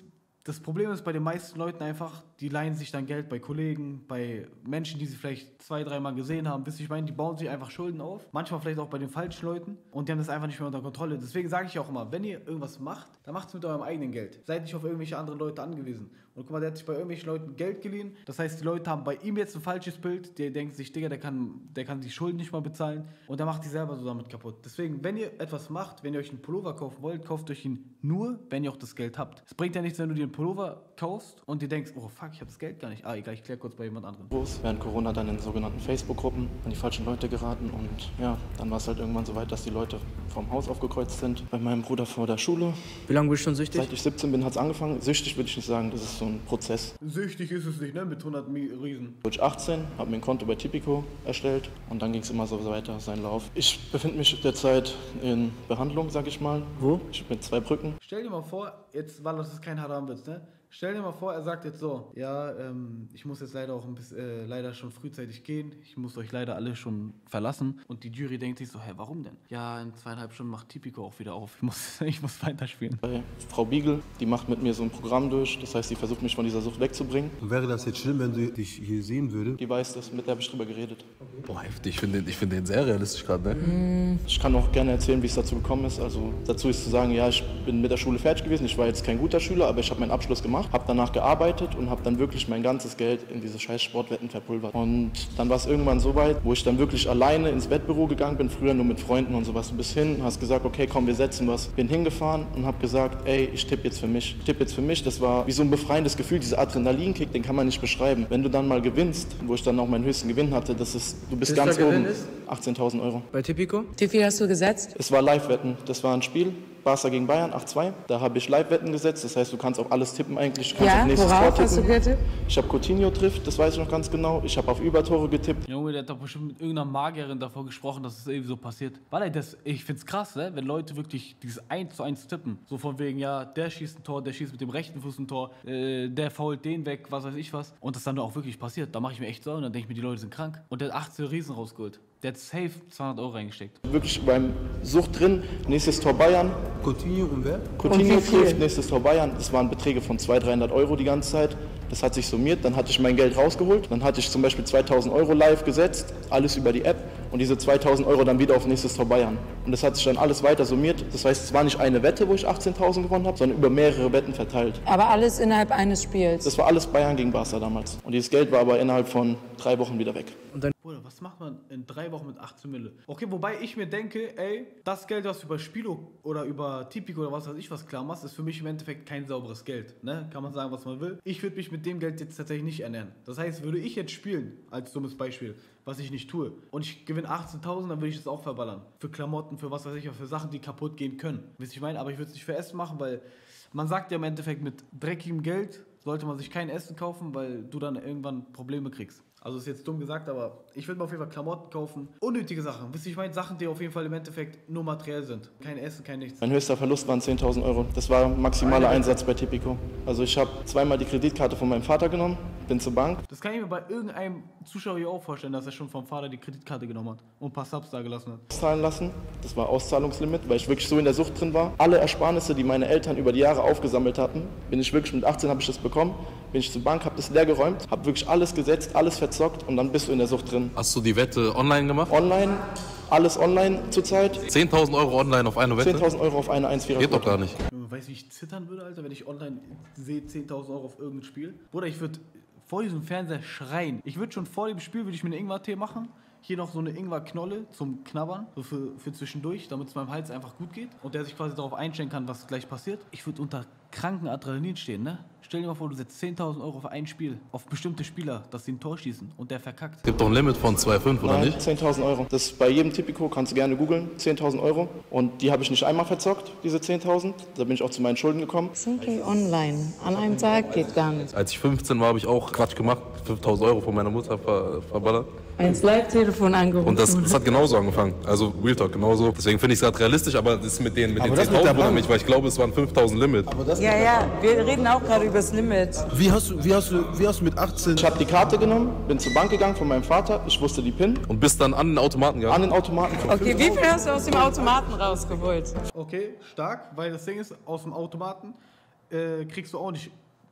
A: Das Problem ist bei den meisten Leuten einfach, die leihen sich dann Geld bei Kollegen, bei Menschen, die sie vielleicht 2-3 Mal gesehen haben. Wisst ihr, ich meine, die bauen sich einfach Schulden auf. Manchmal vielleicht auch bei den falschen Leuten und die haben das einfach nicht mehr unter Kontrolle. Deswegen sage ich auch immer, wenn ihr irgendwas macht, dann macht es mit eurem eigenen Geld. Seid nicht auf irgendwelche anderen Leute angewiesen. Und guck mal, der hat sich bei irgendwelchen Leuten Geld geliehen. Das heißt, die Leute haben bei ihm jetzt ein falsches Bild. Der denkt sich, Digga, der kann die Schulden nicht mal bezahlen. Und der macht die selber so damit kaputt. Deswegen, wenn ihr etwas macht, wenn ihr euch einen Pullover kaufen wollt, kauft euch ihn nur, wenn ihr auch das Geld habt. Es bringt ja nichts, wenn du dir einen Pullover kaufst und dir denkst, oh fuck, ich habe das Geld gar nicht. Egal, ich kläre kurz bei jemand anderem.
J: Während Corona dann in sogenannten Facebook-Gruppen an die falschen Leute geraten und ja, dann war es halt irgendwann so weit, dass die Leute vom Haus aufgekreuzt sind. Bei meinem Bruder vor der Schule.
C: Wie lange bist du schon süchtig?
J: Seit ich 17 bin, hat es angefangen. Süchtig würde ich nicht sagen, das ist so ein Prozess.
A: Süchtig ist es nicht, ne? Mit 100 Riesen.
J: Ich 18, habe mir ein Konto bei Tipico erstellt und dann ging es immer so weiter, seinen Lauf. Ich befinde mich derzeit in Behandlung, sag ich mal.
C: Wo?
J: Ich bin 2 Brücken.
A: Stell dir mal vor, jetzt, weil das ist kein Haram-Witz, ne? Stell dir mal vor, er sagt jetzt so, ja, ich muss jetzt leider auch leider schon frühzeitig gehen, ich muss euch leider alle schon verlassen. Und die Jury denkt sich so, hä, warum denn? Ja, in 2,5 Stunden macht Tipico auch wieder auf, ich muss weiterspielen.
J: Bei Frau Biegel, die macht mit mir so ein Programm durch, das heißt, die versucht mich von dieser Sucht wegzubringen.
E: Und wäre das jetzt schlimm, wenn sie dich hier sehen würde?
J: Die weiß das, mit der habe ich drüber geredet.
B: Boah, heftig, ich find den sehr realistisch gerade, ne?
J: Ich kann auch gerne erzählen, wie es dazu gekommen ist. Also dazu ist zu sagen, ja, ich bin mit der Schule fertig gewesen, ich war jetzt kein guter Schüler, aber ich habe meinen Abschluss gemacht, habe danach gearbeitet und habe dann wirklich mein ganzes Geld in diese scheiß Sportwetten verpulvert. Und dann war es irgendwann so weit, wo ich dann wirklich alleine ins Wettbüro gegangen bin, früher nur mit Freunden und sowas. Du bist hin, hast gesagt, okay, komm, wir setzen was. Bin hingefahren und habe gesagt, ey, ich tippe jetzt für mich. Das war wie so ein befreiendes Gefühl, dieser Adrenalinkick, den kann man nicht beschreiben. Wenn du dann mal gewinnst, wo ich dann auch meinen höchsten Gewinn hatte, du bist ganz oben. 18.000 Euro.
C: Bei Tipico?
D: Wie viel hast du gesetzt?
J: Es war Live-Wetten, das war ein Spiel. Barca gegen Bayern, 8-2. Da habe ich Live-Wetten gesetzt, das heißt, du kannst auch alles tippen eigentlich. Du kannst
D: Ja,
J: auf nächstes
D: worauf
J: Tor tippen.
D: hast du getippt?
J: Ich habe Coutinho trifft, das weiß ich noch ganz genau. Ich habe auf Übertore getippt.
A: Junge, der hat doch bestimmt mit irgendeiner Magierin davor gesprochen, dass es irgendwie so passiert. Weil ich find's krass, ne? Wenn Leute wirklich dieses 1:1 tippen. So von wegen, ja, der schießt ein Tor, der schießt mit dem rechten Fuß ein Tor, der fault den weg, was weiß ich was. Und das dann auch wirklich passiert. Da mache ich mir echt Sorgen und dann denke ich mir, die Leute sind krank. Und der hat 18 Riesen rausgeholt. Der hat safe 200 Euro reingesteckt.
J: Wirklich beim Sucht drin, nächstes Tor Bayern.
E: Coutinho und wer?
J: Coutinho trifft, nächstes Tor Bayern. Das waren Beträge von 200-300 Euro die ganze Zeit. Das hat sich summiert, dann hatte ich mein Geld rausgeholt. Dann hatte ich zum Beispiel 2.000 Euro live gesetzt, alles über die App. Und diese 2.000 Euro dann wieder auf nächstes Tor Bayern. Und das hat sich dann alles weiter summiert. Das heißt, es war nicht eine Wette, wo ich 18.000 gewonnen habe, sondern über mehrere Wetten verteilt.
D: Aber alles innerhalb eines Spiels.
J: Das war alles Bayern gegen Barca damals. Und dieses Geld war aber innerhalb von 3 Wochen wieder weg.
A: Bruder, was macht man in 3 Wochen mit 18 Mille? Okay, wobei ich mir denke, ey, das Geld, was du über Spilo oder über Tipico oder was weiß ich was klar machst, ist für mich im Endeffekt kein sauberes Geld. Ne? Kann man sagen, was man will. Ich würde mich mit dem Geld jetzt tatsächlich nicht ernähren. Das heißt, würde ich jetzt spielen, als dummes Beispiel, was ich nicht tue, und ich gewinne 18.000, dann würde ich das auch verballern. Für Klamotten, für was weiß ich, für Sachen, die kaputt gehen können. Wisst ihr, ich meine? Aber ich würde es nicht für Essen machen, weil man sagt ja im Endeffekt, mit dreckigem Geld sollte man sich kein Essen kaufen, weil du dann irgendwann Probleme kriegst. Also ist jetzt dumm gesagt, aber ich würde mir auf jeden Fall Klamotten kaufen. Unnötige Sachen. Wisst ihr, ich meine, Sachen, die auf jeden Fall im Endeffekt nur materiell sind. Kein Essen, kein nichts.
J: Mein höchster Verlust waren 10.000 Euro. Das war maximaler Einsatz bei Tipico. Also ich habe zweimal die Kreditkarte von meinem Vater genommen, bin zur Bank.
A: Das kann ich mir bei irgendeinem Zuschauer hier auch vorstellen, dass er schon vom Vater die Kreditkarte genommen hat und ein paar Subs da gelassen hat.
J: Zahlen lassen. Das war Auszahlungslimit, weil ich wirklich so in der Sucht drin war. Alle Ersparnisse, die meine Eltern über die Jahre aufgesammelt hatten, bin ich wirklich mit 18 habe ich das bekommen, bin ich zur Bank, habe das leer geräumt, habe wirklich alles gesetzt, alles verzockt und dann bist du in der Sucht drin.
B: Hast du die Wette online gemacht?
J: Online, alles online zurzeit.
B: 10.000 Euro online auf eine Wette?
J: 10.000 Euro auf eine 1,4er.
B: Geht doch gar nicht.
A: Weißt du, wie ich zittern würde, Alter, wenn ich online sehe 10.000 Euro auf irgendein Spiel? Bruder, ich würde vor diesem Fernseher schreien. Ich würde schon vor dem Spiel, würde ich mir einen Ingwer-Tee machen. Hier noch so eine Ingwer-Knolle zum Knabbern, so für zwischendurch, damit es meinem Hals einfach gut geht. Und der sich quasi darauf einstellen kann, was gleich passiert. Ich würde unter kranken Adrenalin stehen, ne? Stell dir mal vor, du setzt 10.000 Euro auf ein Spiel, auf bestimmte Spieler, dass sie ein Tor schießen und der verkackt.
B: Gibt doch ein Limit von 2,5 oder
J: Nein,
B: nicht?
J: 10.000 Euro. Das ist bei jedem Tipico, kannst du gerne googeln, 10.000 Euro. Und die habe ich nicht einmal verzockt, diese 10.000. Da bin ich auch zu meinen Schulden gekommen.
D: Simply online. An einem Tag geht gar nicht.
B: Als ich 15 war, habe ich auch Quatsch gemacht. 5.000 Euro von meiner Mutter verballert.
D: Ins Live-Telefon angerufen.
B: Und das hat genauso angefangen. Also Real Talk genauso. Deswegen finde ich es gerade realistisch, aber das ist mit den 10.000 wundert mich, weil ich glaube, es waren 5.000 Limit.
D: Ja, wir reden auch gerade über das Limit.
E: Wie hast du mit 18...
J: Ich habe die Karte genommen, bin zur Bank gegangen von meinem Vater, ich wusste die PIN.
B: Und bist dann an den Automaten gegangen?
J: An den Automaten.
D: Okay, wie viel hast du aus dem Automaten rausgeholt?
A: Okay, stark, weil das Ding ist, aus dem Automaten kriegst du auch nicht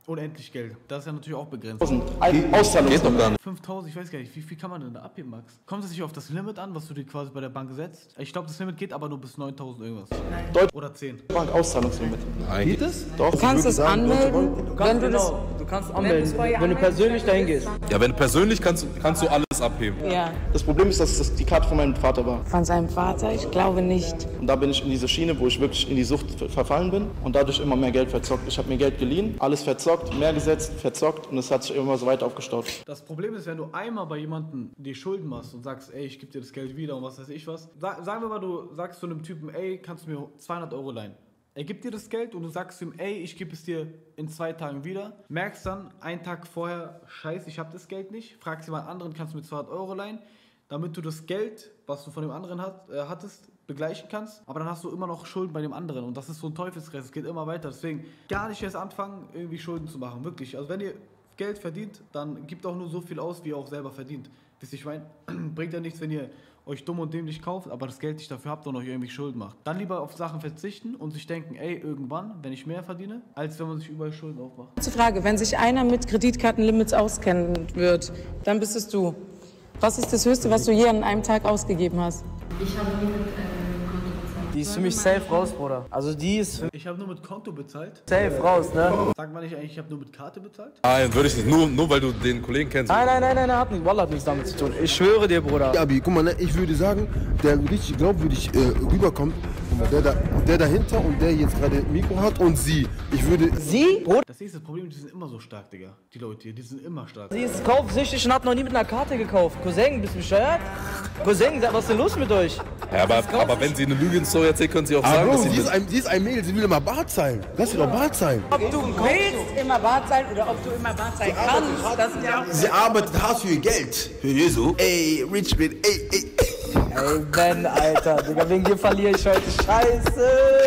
A: unendlich Geld. Das ist ja natürlich auch begrenzt.
J: Auszahlungslimit.
B: Geht doch gar nicht.
A: 5.000, ich weiß gar nicht, wie viel kann man denn da abheben, Max? Kommt es nicht auf das Limit an, was du dir quasi bei der Bank setzt? Ich glaube, das Limit geht aber nur bis 9.000 irgendwas.
J: Nein.
A: Oder 10.
J: Bank Auszahlungslimit.
B: Nein.
E: Geht es?
J: Doch.
F: Du kannst es anmelden, wenn du das...
C: Du kannst anmelden, wenn du persönlich dahin gehst.
B: Ja, wenn du persönlich kannst du alles abheben.
F: Ja.
J: Das Problem ist, dass das die Karte von meinem Vater war.
F: Von seinem Vater? Ich glaube nicht.
J: Und da bin ich in diese Schiene, wo ich wirklich in die Sucht verfallen bin und dadurch immer mehr Geld verzockt. Ich habe mir Geld geliehen, alles verzockt, mehr gesetzt, verzockt und es hat sich immer so weiter aufgestaut.
A: Das Problem ist, wenn du einmal bei jemandem die Schulden machst und sagst, ey, ich gebe dir das Geld wieder und was weiß ich was. Sagen wir mal, du sagst zu einem Typen, ey, kannst du mir 200 Euro leihen? Er gibt dir das Geld und du sagst ihm, ey, ich gebe es dir in 2 Tagen wieder. Merkst dann einen Tag vorher, scheiße, ich habe das Geld nicht. Fragst jemand anderen, kannst du mir 200 Euro leihen? Damit du das Geld, was du von dem anderen hattest, begleichen kannst. Aber dann hast du immer noch Schulden bei dem anderen. Und das ist so ein Teufelskreis, es geht immer weiter. Deswegen gar nicht erst anfangen, irgendwie Schulden zu machen. Wirklich. Also wenn ihr Geld verdient, dann gebt auch nur so viel aus, wie ihr auch selber verdient. Das ich meine, bringt ja nichts, wenn ihr euch dumm und dämlich kauft, aber das Geld nicht dafür habt und euch irgendwie Schulden macht. Dann lieber auf Sachen verzichten und sich denken, ey, irgendwann, wenn ich mehr verdiene, als wenn man sich überall Schulden aufmacht.
D: Kurze Frage, wenn sich einer mit Kreditkartenlimits auskennen wird, dann bist es du. Was ist das Höchste, was du je an einem Tag ausgegeben hast?
K: Ich habe nie mit Konto bezahlt.
C: Die ist für mich safe raus, Bruder. Also die ist für
A: Ich habe nur mit Konto bezahlt.
C: safe raus, ne?
A: Sagt man nicht eigentlich, ich habe nur mit Karte bezahlt?
B: Nein, würde ich nicht. Nur weil du den Kollegen kennst.
C: Nein, hat nicht, Wallah, hat nichts damit zu tun. Ich schwöre dir, Bruder.
E: Ja, Abi, guck mal, ne, ich würde sagen, der richtig glaubwürdig rüberkommt, guck mal, der dahinter und der jetzt gerade Mikro hat und sie. Ich würde...
C: Sie? Bruder?
A: Das ist das Problem, die sind immer so stark, Digga. Die Leute hier, die sind immer stark.
C: Sie ist kaufsüchtig und hat noch nie mit einer Karte gekauft. Cousin, bist du bescheuert? Cousin, was ist denn los mit euch?
B: Ja, aber wenn sie eine Lügenstory erzählt, können sie auch sagen,
E: Bro,
B: dass
E: sie ist ein Mädel, sie will immer Bart zahlen. Lass sie doch Bart zahlen.
D: Ob du willst immer Bart sein oder ob du immer Bart sein kannst, das ist ja auch...
E: Sie arbeitet hart für ihr Geld. Für Jesu. Ey, Richmond, ey.
C: Ey, Ben, Alter, Digga, wegen dir verliere ich heute. Scheiße!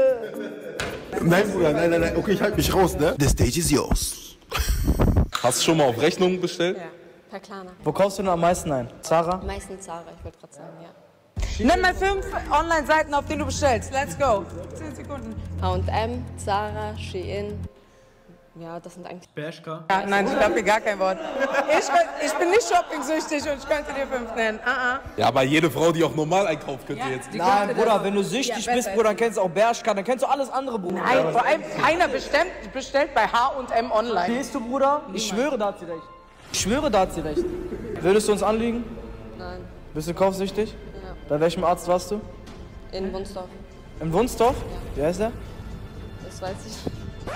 E: Nein, Bruder, nein. Okay, ich halte mich raus, ne? The stage is yours.
B: Hast du schon mal auf Rechnung bestellt?
F: Ja, per Klarna.
C: Wo kaufst du denn am meisten ein? Zara?
F: Meistens Zara, ich würde gerade sagen, ja.
D: Nenn mal 5 Online-Seiten, auf denen du bestellst. Let's go. 10 Sekunden.
F: H&M, Zara, Shein. Ja, das sind eigentlich...
A: Bershka.
D: Ja, nein, ich glaube dir gar kein Wort. Ich bin nicht shopping-süchtig und ich könnte dir 5 nennen.
B: Ja, aber jede Frau, die auch normal einkauft, könnte jetzt.
C: Nein, Bruder, wenn du süchtig bist, Bruder, dann kennst du auch Bershka, dann kennst du alles andere, Bruder.
D: Nein, vor allem keiner bestellt bei H&M online.
C: Siehst du, Bruder? Ich schwöre, da hat sie recht. Ich schwöre, da hat sie recht. Würdest du uns anlügen?
F: Nein,
C: Bist du kaufsüchtig?
F: ja.
C: Bei welchem Arzt warst du?
F: In Wunsdorf.
C: Im Wunsdorf? Wie heißt der?
F: Das weiß ich.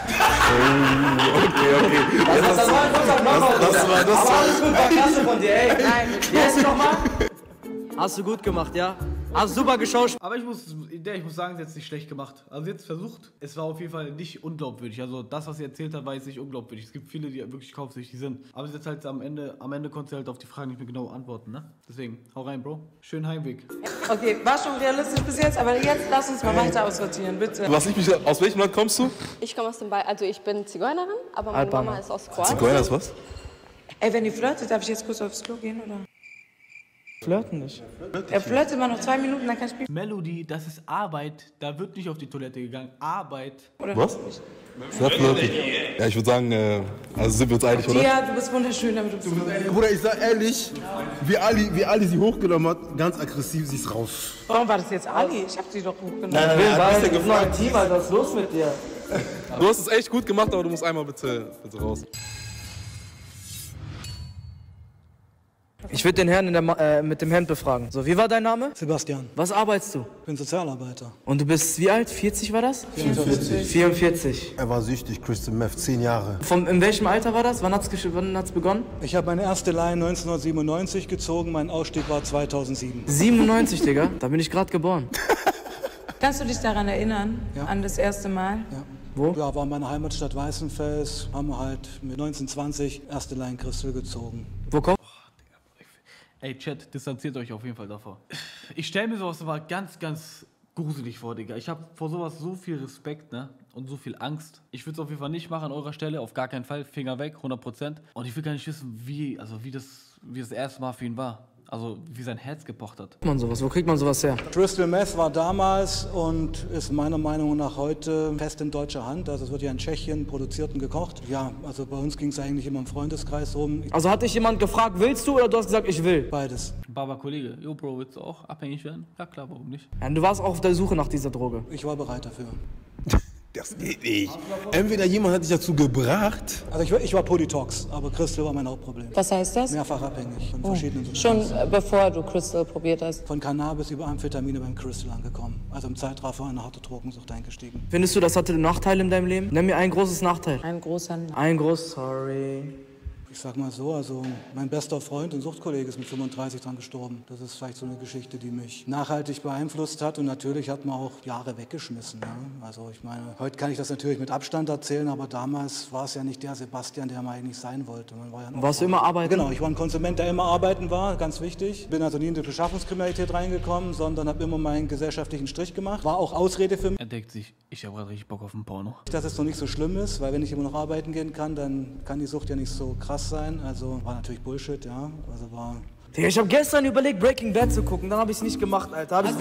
C: Das war alles gut, war klasse von dir, ey. Nein, wie heißt du nochmal? Hast du gut gemacht, ja? Hast super geschaut.
A: Aber ich muss sagen, sie hat es nicht schlecht gemacht. Also sie hat es versucht. Es war auf jeden Fall nicht unglaubwürdig. Also das, was sie erzählt hat, war jetzt nicht unglaubwürdig. Es gibt viele, die wirklich kaufsüchtig sind. Aber sie hat halt am Ende konnte sie halt auf die Fragen nicht mehr genau antworten, ne? Deswegen, hau rein, Bro. Schönen Heimweg.
D: Okay, war schon realistisch bis jetzt, aber jetzt lass uns mal weiter aussortieren, bitte.
B: Aus welchem Land kommst du?
F: Ich komme aus dem also ich bin Zigeunerin, aber meine
C: Albaner.
F: Mama ist aus Kroatien.
B: Zigeuner ist was?
D: Ey, wenn ihr flirtet, darf ich jetzt kurz aufs Klo gehen, oder?
C: Flirten nicht.
D: Er flirtet mal noch 2 Minuten, dann kann ich spielen.
A: Melody, das ist Arbeit. Da wird nicht auf die Toilette gegangen. Arbeit.
B: Was? Ja, ich würde sagen, also sind wir uns einig, oder?
D: Ja, du bist wunderschön, damit du
E: Bruder, ich sag ehrlich, wie Ali sie hochgenommen hat, ganz aggressiv, sie ist raus.
D: Warum war das jetzt Ali? Ich hab sie doch hochgenommen.
C: Nein, was ist noch ein Team, Alter, was ist los mit dir?
B: Du hast es echt gut gemacht, aber du musst einmal bitte raus.
C: Ich würde den Herrn mit dem Hemd befragen. So, wie war dein Name?
G: Sebastian,
C: Was arbeitest du?
G: ich bin Sozialarbeiter.
C: Und du bist wie alt? 40 war das? 44.
E: Er war süchtig, Crystal Meth, 10 Jahre.
C: In welchem Alter war das? Wann hat's begonnen?
G: Ich habe meine erste Line 1997 gezogen, mein Ausstieg war 2007.
C: 97, Digga. Da bin ich gerade geboren.
D: Kannst du dich daran erinnern,
G: Ja.
D: an das erste Mal?
G: Ja.
C: Wo?
G: Ja, war meine Heimatstadt Weißenfels, haben wir halt mit 1920 erste Line Crystal gezogen.
C: Wo kommt?
A: Ey, Chat, distanziert euch auf jeden Fall davor. Ich stelle mir sowas aber ganz, ganz gruselig vor, Digga. Ich habe vor sowas so viel Respekt, ne? Und so viel Angst. Ich würde es auf jeden Fall nicht machen an eurer Stelle, auf gar keinen Fall. Finger weg, 100%. Und ich will gar nicht wissen, wie das erste Mal für ihn war. Also wie sein Herz gepocht hat.
C: Wo kriegt man sowas her?
G: Crystal Meth war damals und ist meiner Meinung nach heute fest in deutscher Hand. Also es wird ja in Tschechien produziert und gekocht. Ja, also bei uns ging es eigentlich immer im Freundeskreis rum.
C: Also hat dich jemand gefragt, willst du, oder du hast gesagt, ich will?
G: Beides.
A: Baba Kollege, yo Bro, willst du auch abhängig werden? Ja klar, warum nicht?
C: Ja, du warst auch auf der Suche nach dieser Droge.
G: Ich war bereit dafür.
E: Das geht nicht. Entweder jemand hat dich dazu gebracht.
G: Also ich war Polytox, aber Crystal war mein Hauptproblem.
D: Was heißt das?
G: Mehrfach abhängig von verschiedenen
D: Schon
G: Substanzen.
D: bevor du Crystal probiert hast?
G: Von Cannabis über Amphetamine beim Crystal angekommen. Also im Zeitraffer eine harte Drogensucht eingestiegen.
C: Findest du, das hatte Nachteile in deinem Leben? Nenn mir ein großes Nachteil.
D: Ein großer
C: Sorry.
G: Ich sag mal so, also mein bester Freund und Suchtkollege ist mit 35 dran gestorben. Das ist vielleicht so eine Geschichte, die mich nachhaltig beeinflusst hat und natürlich hat man auch Jahre weggeschmissen. Ja? Also ich meine, heute kann ich das natürlich mit Abstand erzählen, aber damals war es ja nicht der Sebastian, der man eigentlich sein wollte. Man war ja
C: Warst du immer arbeiten?
G: Genau, ich war ein Konsument, der immer arbeiten war, ganz wichtig. Bin also nie in die Beschaffungskriminalität reingekommen, sondern habe immer meinen gesellschaftlichen Strich gemacht. War auch Ausrede für mich.
A: Er denkt sich, ich habe gerade richtig Bock auf ein Porno.
G: Dass es noch nicht so schlimm ist, weil wenn ich immer noch arbeiten gehen kann, dann kann die Sucht ja nicht so krass sein. Also war natürlich Bullshit, ja. Also war...
C: Digga, ich habe gestern überlegt, Breaking Bad zu gucken, dann habe ich es nicht gemacht, Alter. Hab ich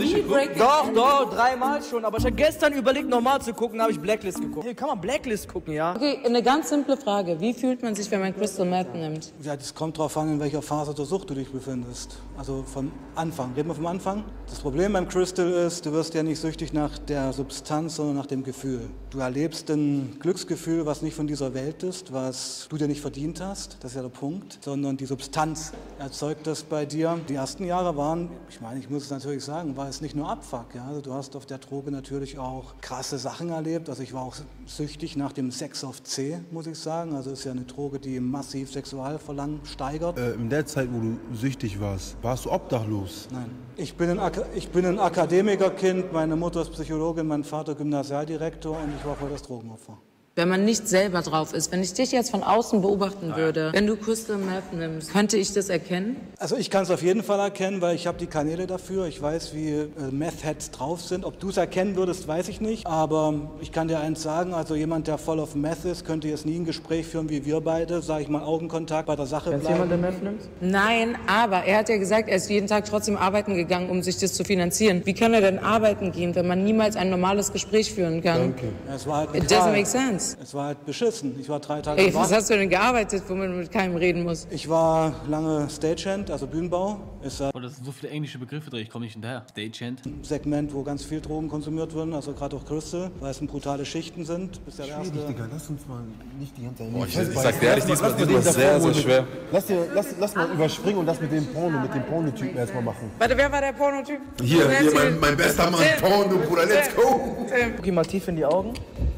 C: Doch, 3-mal schon, aber ich habe gestern überlegt, nochmal zu gucken, habe ich Blacklist geguckt. Hey, kann man Blacklist gucken, ja?
D: Okay, eine ganz simple Frage. Wie fühlt man sich, wenn man Crystal Meth nimmt?
G: Ja, das kommt drauf an, in welcher Phase der Sucht du dich befindest. Also vom Anfang. Reden wir vom Anfang? Das Problem beim Crystal ist, du wirst ja nicht süchtig nach der Substanz, sondern nach dem Gefühl. Du erlebst ein Glücksgefühl, was nicht von dieser Welt ist, was du dir nicht verdient hast. Das ist ja der Punkt. Sondern die Substanz erzeugt das bei dir. Die ersten Jahre waren, ich meine, ich muss es natürlich sagen, war es nicht nur Abfuck. Ja? Also du hast auf der Droge natürlich auch krasse Sachen erlebt. Also ich war auch süchtig nach dem Sex auf C, muss ich sagen. Also es ist ja eine Droge, die massiv Sexualverlangen steigert.
E: In der Zeit, wo du süchtig warst du obdachlos?
G: Nein. Ich bin ein Akademikerkind, meine Mutter ist Psychologin, mein Vater Gymnasialdirektor und ich war voll das Drogenopfer.
D: Wenn man nicht selber drauf ist, wenn ich dich jetzt von außen beobachten würde, wenn du Crystal Meth nimmst, könnte ich das erkennen?
G: Also ich kann es auf jeden Fall erkennen, weil ich habe die Kanäle dafür. Ich weiß, wie Meth-Heads drauf sind. Ob du es erkennen würdest, weiß ich nicht. Aber ich kann dir eins sagen, also jemand, der voll auf Meth ist, könnte jetzt nie ein Gespräch führen wie wir beide, sage ich mal, Augenkontakt bei der Sache bleiben.
C: Kennst du jemanden, der Meth nimmt?
D: Nein, aber er hat ja gesagt, er ist jeden Tag trotzdem arbeiten gegangen, um sich das zu finanzieren. Wie kann er denn arbeiten gehen, wenn man niemals ein normales Gespräch führen kann?
E: Danke.
G: Es war halt
D: It doesn't make sense.
G: Es war halt beschissen. Ich war 3 Tage
D: Ey, was hast du denn gearbeitet, wo man mit keinem reden muss?
G: Ich war lange Stagehand, also Bühnenbau. Ist
A: Oh, das sind so viele englische Begriffe drin, ich komme nicht hinterher. Stagehand.
G: ein Segment, wo ganz viel Drogen konsumiert werden, also gerade auch Crystal, weil es brutale Schichten sind. Bist ja der Erste.
E: Digga, lass uns mal nicht die ganze Zeit...
B: Boah, ich sag dir ehrlich, diesmal sehr schwer.
E: Lass mal überspringen und das mit dem Pornotypen erstmal machen.
D: Warte, wer war der Pornotyp?
E: Hier mein bester Mann, Porno, Bruder, let's go!
C: Guck ihn mal tief in die Augen.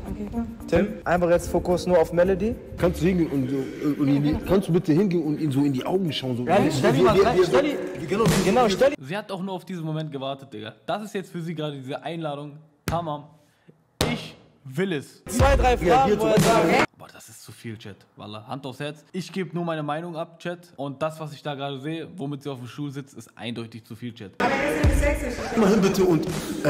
C: Tim, einfach jetzt Fokus nur auf Melody.
E: Kannst du hingehen kannst du bitte hingehen und ihn so in die Augen schauen? So.
C: Ja, stell ihn mal rein, genau, stell ihn.
A: Sie hat auch nur auf diesen Moment gewartet, Digga. Das ist jetzt für sie gerade diese Einladung. Tamam, ich will es.
C: 2, 3 Fragen, wo er sagt,
A: Boah, das ist zu viel, Chat. Wallah, Hand aufs Herz. Ich gebe nur meine Meinung ab, Chat. Und das, was ich da gerade sehe, womit sie auf dem Stuhl sitzt, ist eindeutig zu viel, Chat.
E: Mal hin bitte und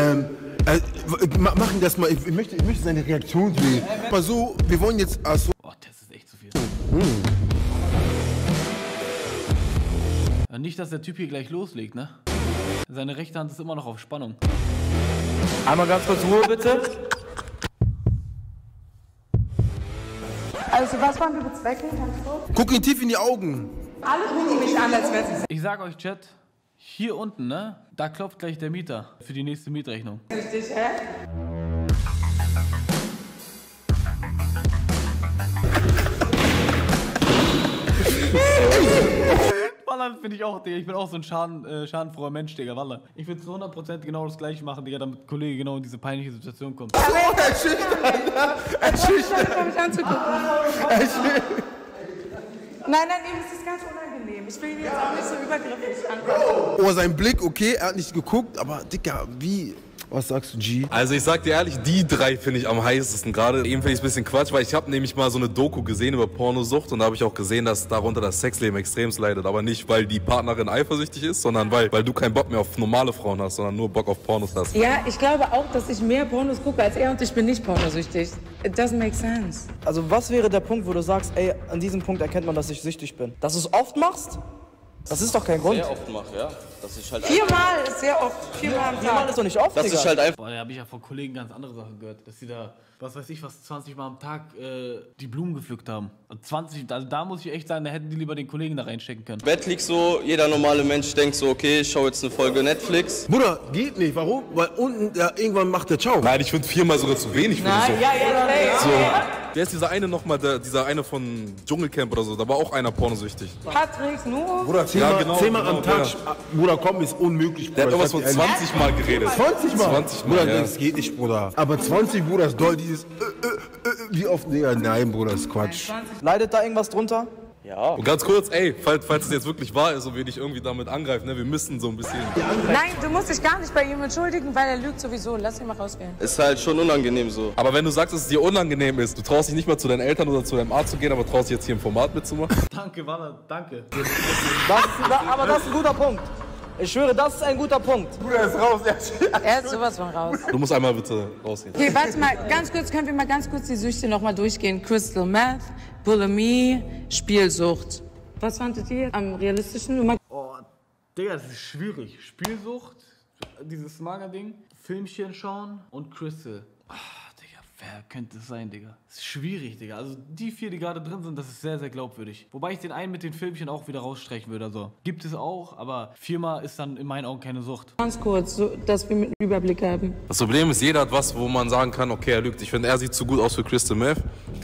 E: machen das mal. Ich möchte seine Reaktion sehen. Mal so, wir wollen jetzt... Also
A: Boah, das ist echt zu viel. Ja, nicht, dass der Typ hier gleich loslegt, ne? Seine rechte Hand ist immer noch auf Spannung.
C: Einmal ganz kurz Ruhe, bitte.
L: Also, was waren die Bezwecke?
E: Guck ihn tief in die Augen.
L: Alle gucken mich an, als wäre es.
A: Ich sag euch, Chat, hier unten, ne? Da klopft gleich der Mieter für die nächste Mietrechnung.
L: Richtig, hä?
A: Wallah, das finde ich auch, Digga. Ich bin auch so ein schadenfroher Mensch, Digga. Wallah. Ich will zu 100% genau das Gleiche machen, Digga, damit Kollege genau in diese peinliche Situation kommt.
L: Er schüchtern, mich anzugucken. Nein, ihm ist das ganz unangenehm. Ich will ihn jetzt auch nicht so übergriffig angucken.
E: Oh, sein Blick, okay, er hat nicht geguckt, aber Dicker, wie... Was sagst du, G?
B: Also ich sag dir ehrlich, die 3 finde ich am heißesten. Gerade eben finde ich es ein bisschen Quatsch, weil ich habe nämlich mal so eine Doku gesehen über Pornosucht und da habe ich auch gesehen, dass darunter das Sexleben extremst leidet. Aber nicht, weil die Partnerin eifersüchtig ist, sondern weil du keinen Bock mehr auf normale Frauen hast, sondern nur Bock auf Pornos hast.
D: Ja, ich glaube auch, dass ich mehr Pornos gucke als er und ich bin nicht pornosüchtig. It doesn't make sense.
C: Also was wäre der Punkt, wo du sagst, ey, an diesem Punkt erkennt man, dass ich süchtig bin? Dass du es oft machst? Das ist doch kein Grund.
H: Sehr oft mache, ja. Dass ich halt
L: Viermal ist sehr oft. Viermal am Tag.
C: Viermal ist doch nicht oft,
H: dass
C: Digga.
H: ich halt einfach.
A: Boah, da habe ich ja von Kollegen ganz andere Sachen gehört, dass sie da, was weiß ich, was 20 Mal am Tag die Blumen gepflückt haben. Und 20, also da muss ich echt sagen, da hätten die lieber den Kollegen da reinstecken können.
H: Bett liegt so, jeder normale Mensch denkt so, okay, ich schaue jetzt eine Folge Netflix.
E: Bruder, geht nicht. Warum? Weil unten, ja, irgendwann macht der Ciao.
B: Nein, ich finde 4 sogar zu wenig für
L: Nein,
B: so.
L: ja,
B: So. Wer ist dieser eine nochmal, dieser eine von Dschungelcamp oder so? Da war auch einer pornosüchtig.
L: Patrick, nur.
E: Bruder, 10 Mal am Tag.
B: Ja.
E: Bruder, komm, ist unmöglich.
B: Der hat
E: Bruder.
B: irgendwas von 20 Mal geredet.
E: 20 Mal?
B: 20 Mal,
E: Bruder,
B: ja.
E: das geht nicht, Bruder. Aber 20, Bruder, ist doll, dieses wie oft, Digga, nein, Bruder, ist Quatsch.
C: Leidet da irgendwas drunter?
H: Ja.
B: Und ganz kurz, ey, falls es jetzt wirklich wahr ist und wir dich irgendwie damit angreifen, ne, wir müssen so ein bisschen...
L: Nein, du musst dich gar nicht bei ihm entschuldigen, weil er lügt sowieso. Lass ihn mal rausgehen.
H: Ist halt schon unangenehm so.
B: Aber wenn du sagst, dass es dir unangenehm ist, du traust dich nicht mal zu deinen Eltern oder zu deinem Arzt zu gehen, aber traust dich jetzt hier im Format mitzumachen?
A: Danke, Walla, danke.
C: Aber das ist ein guter Punkt. Ich schwöre, das ist ein guter Punkt.
E: Bruder, ist raus.
L: Er ist sowas von raus.
B: Du musst einmal bitte rausgehen.
L: Okay, warte mal, ganz kurz, können wir mal ganz kurz die Süchte nochmal durchgehen. Crystal Meth, Bulimie, Spielsucht. Was fandet ihr am realistischen?
A: Oh, Digga, das ist schwierig. Spielsucht, dieses Mager-Ding, Filmchen schauen und Crystal. Digga, wer könnte es sein, Digga? Das ist schwierig, Digga. Also die 4, die gerade drin sind, das ist sehr, sehr glaubwürdig. Wobei ich den einen mit den Filmchen auch wieder rausstreichen würde. Also gibt es auch, aber 4-mal ist dann in meinen Augen keine Sucht.
L: Ganz kurz, so, dass wir einen Überblick haben.
B: Das Problem ist, jeder hat was, wo man sagen kann, okay, er lügt. Ich finde, er sieht zu gut aus für Crystal Meth.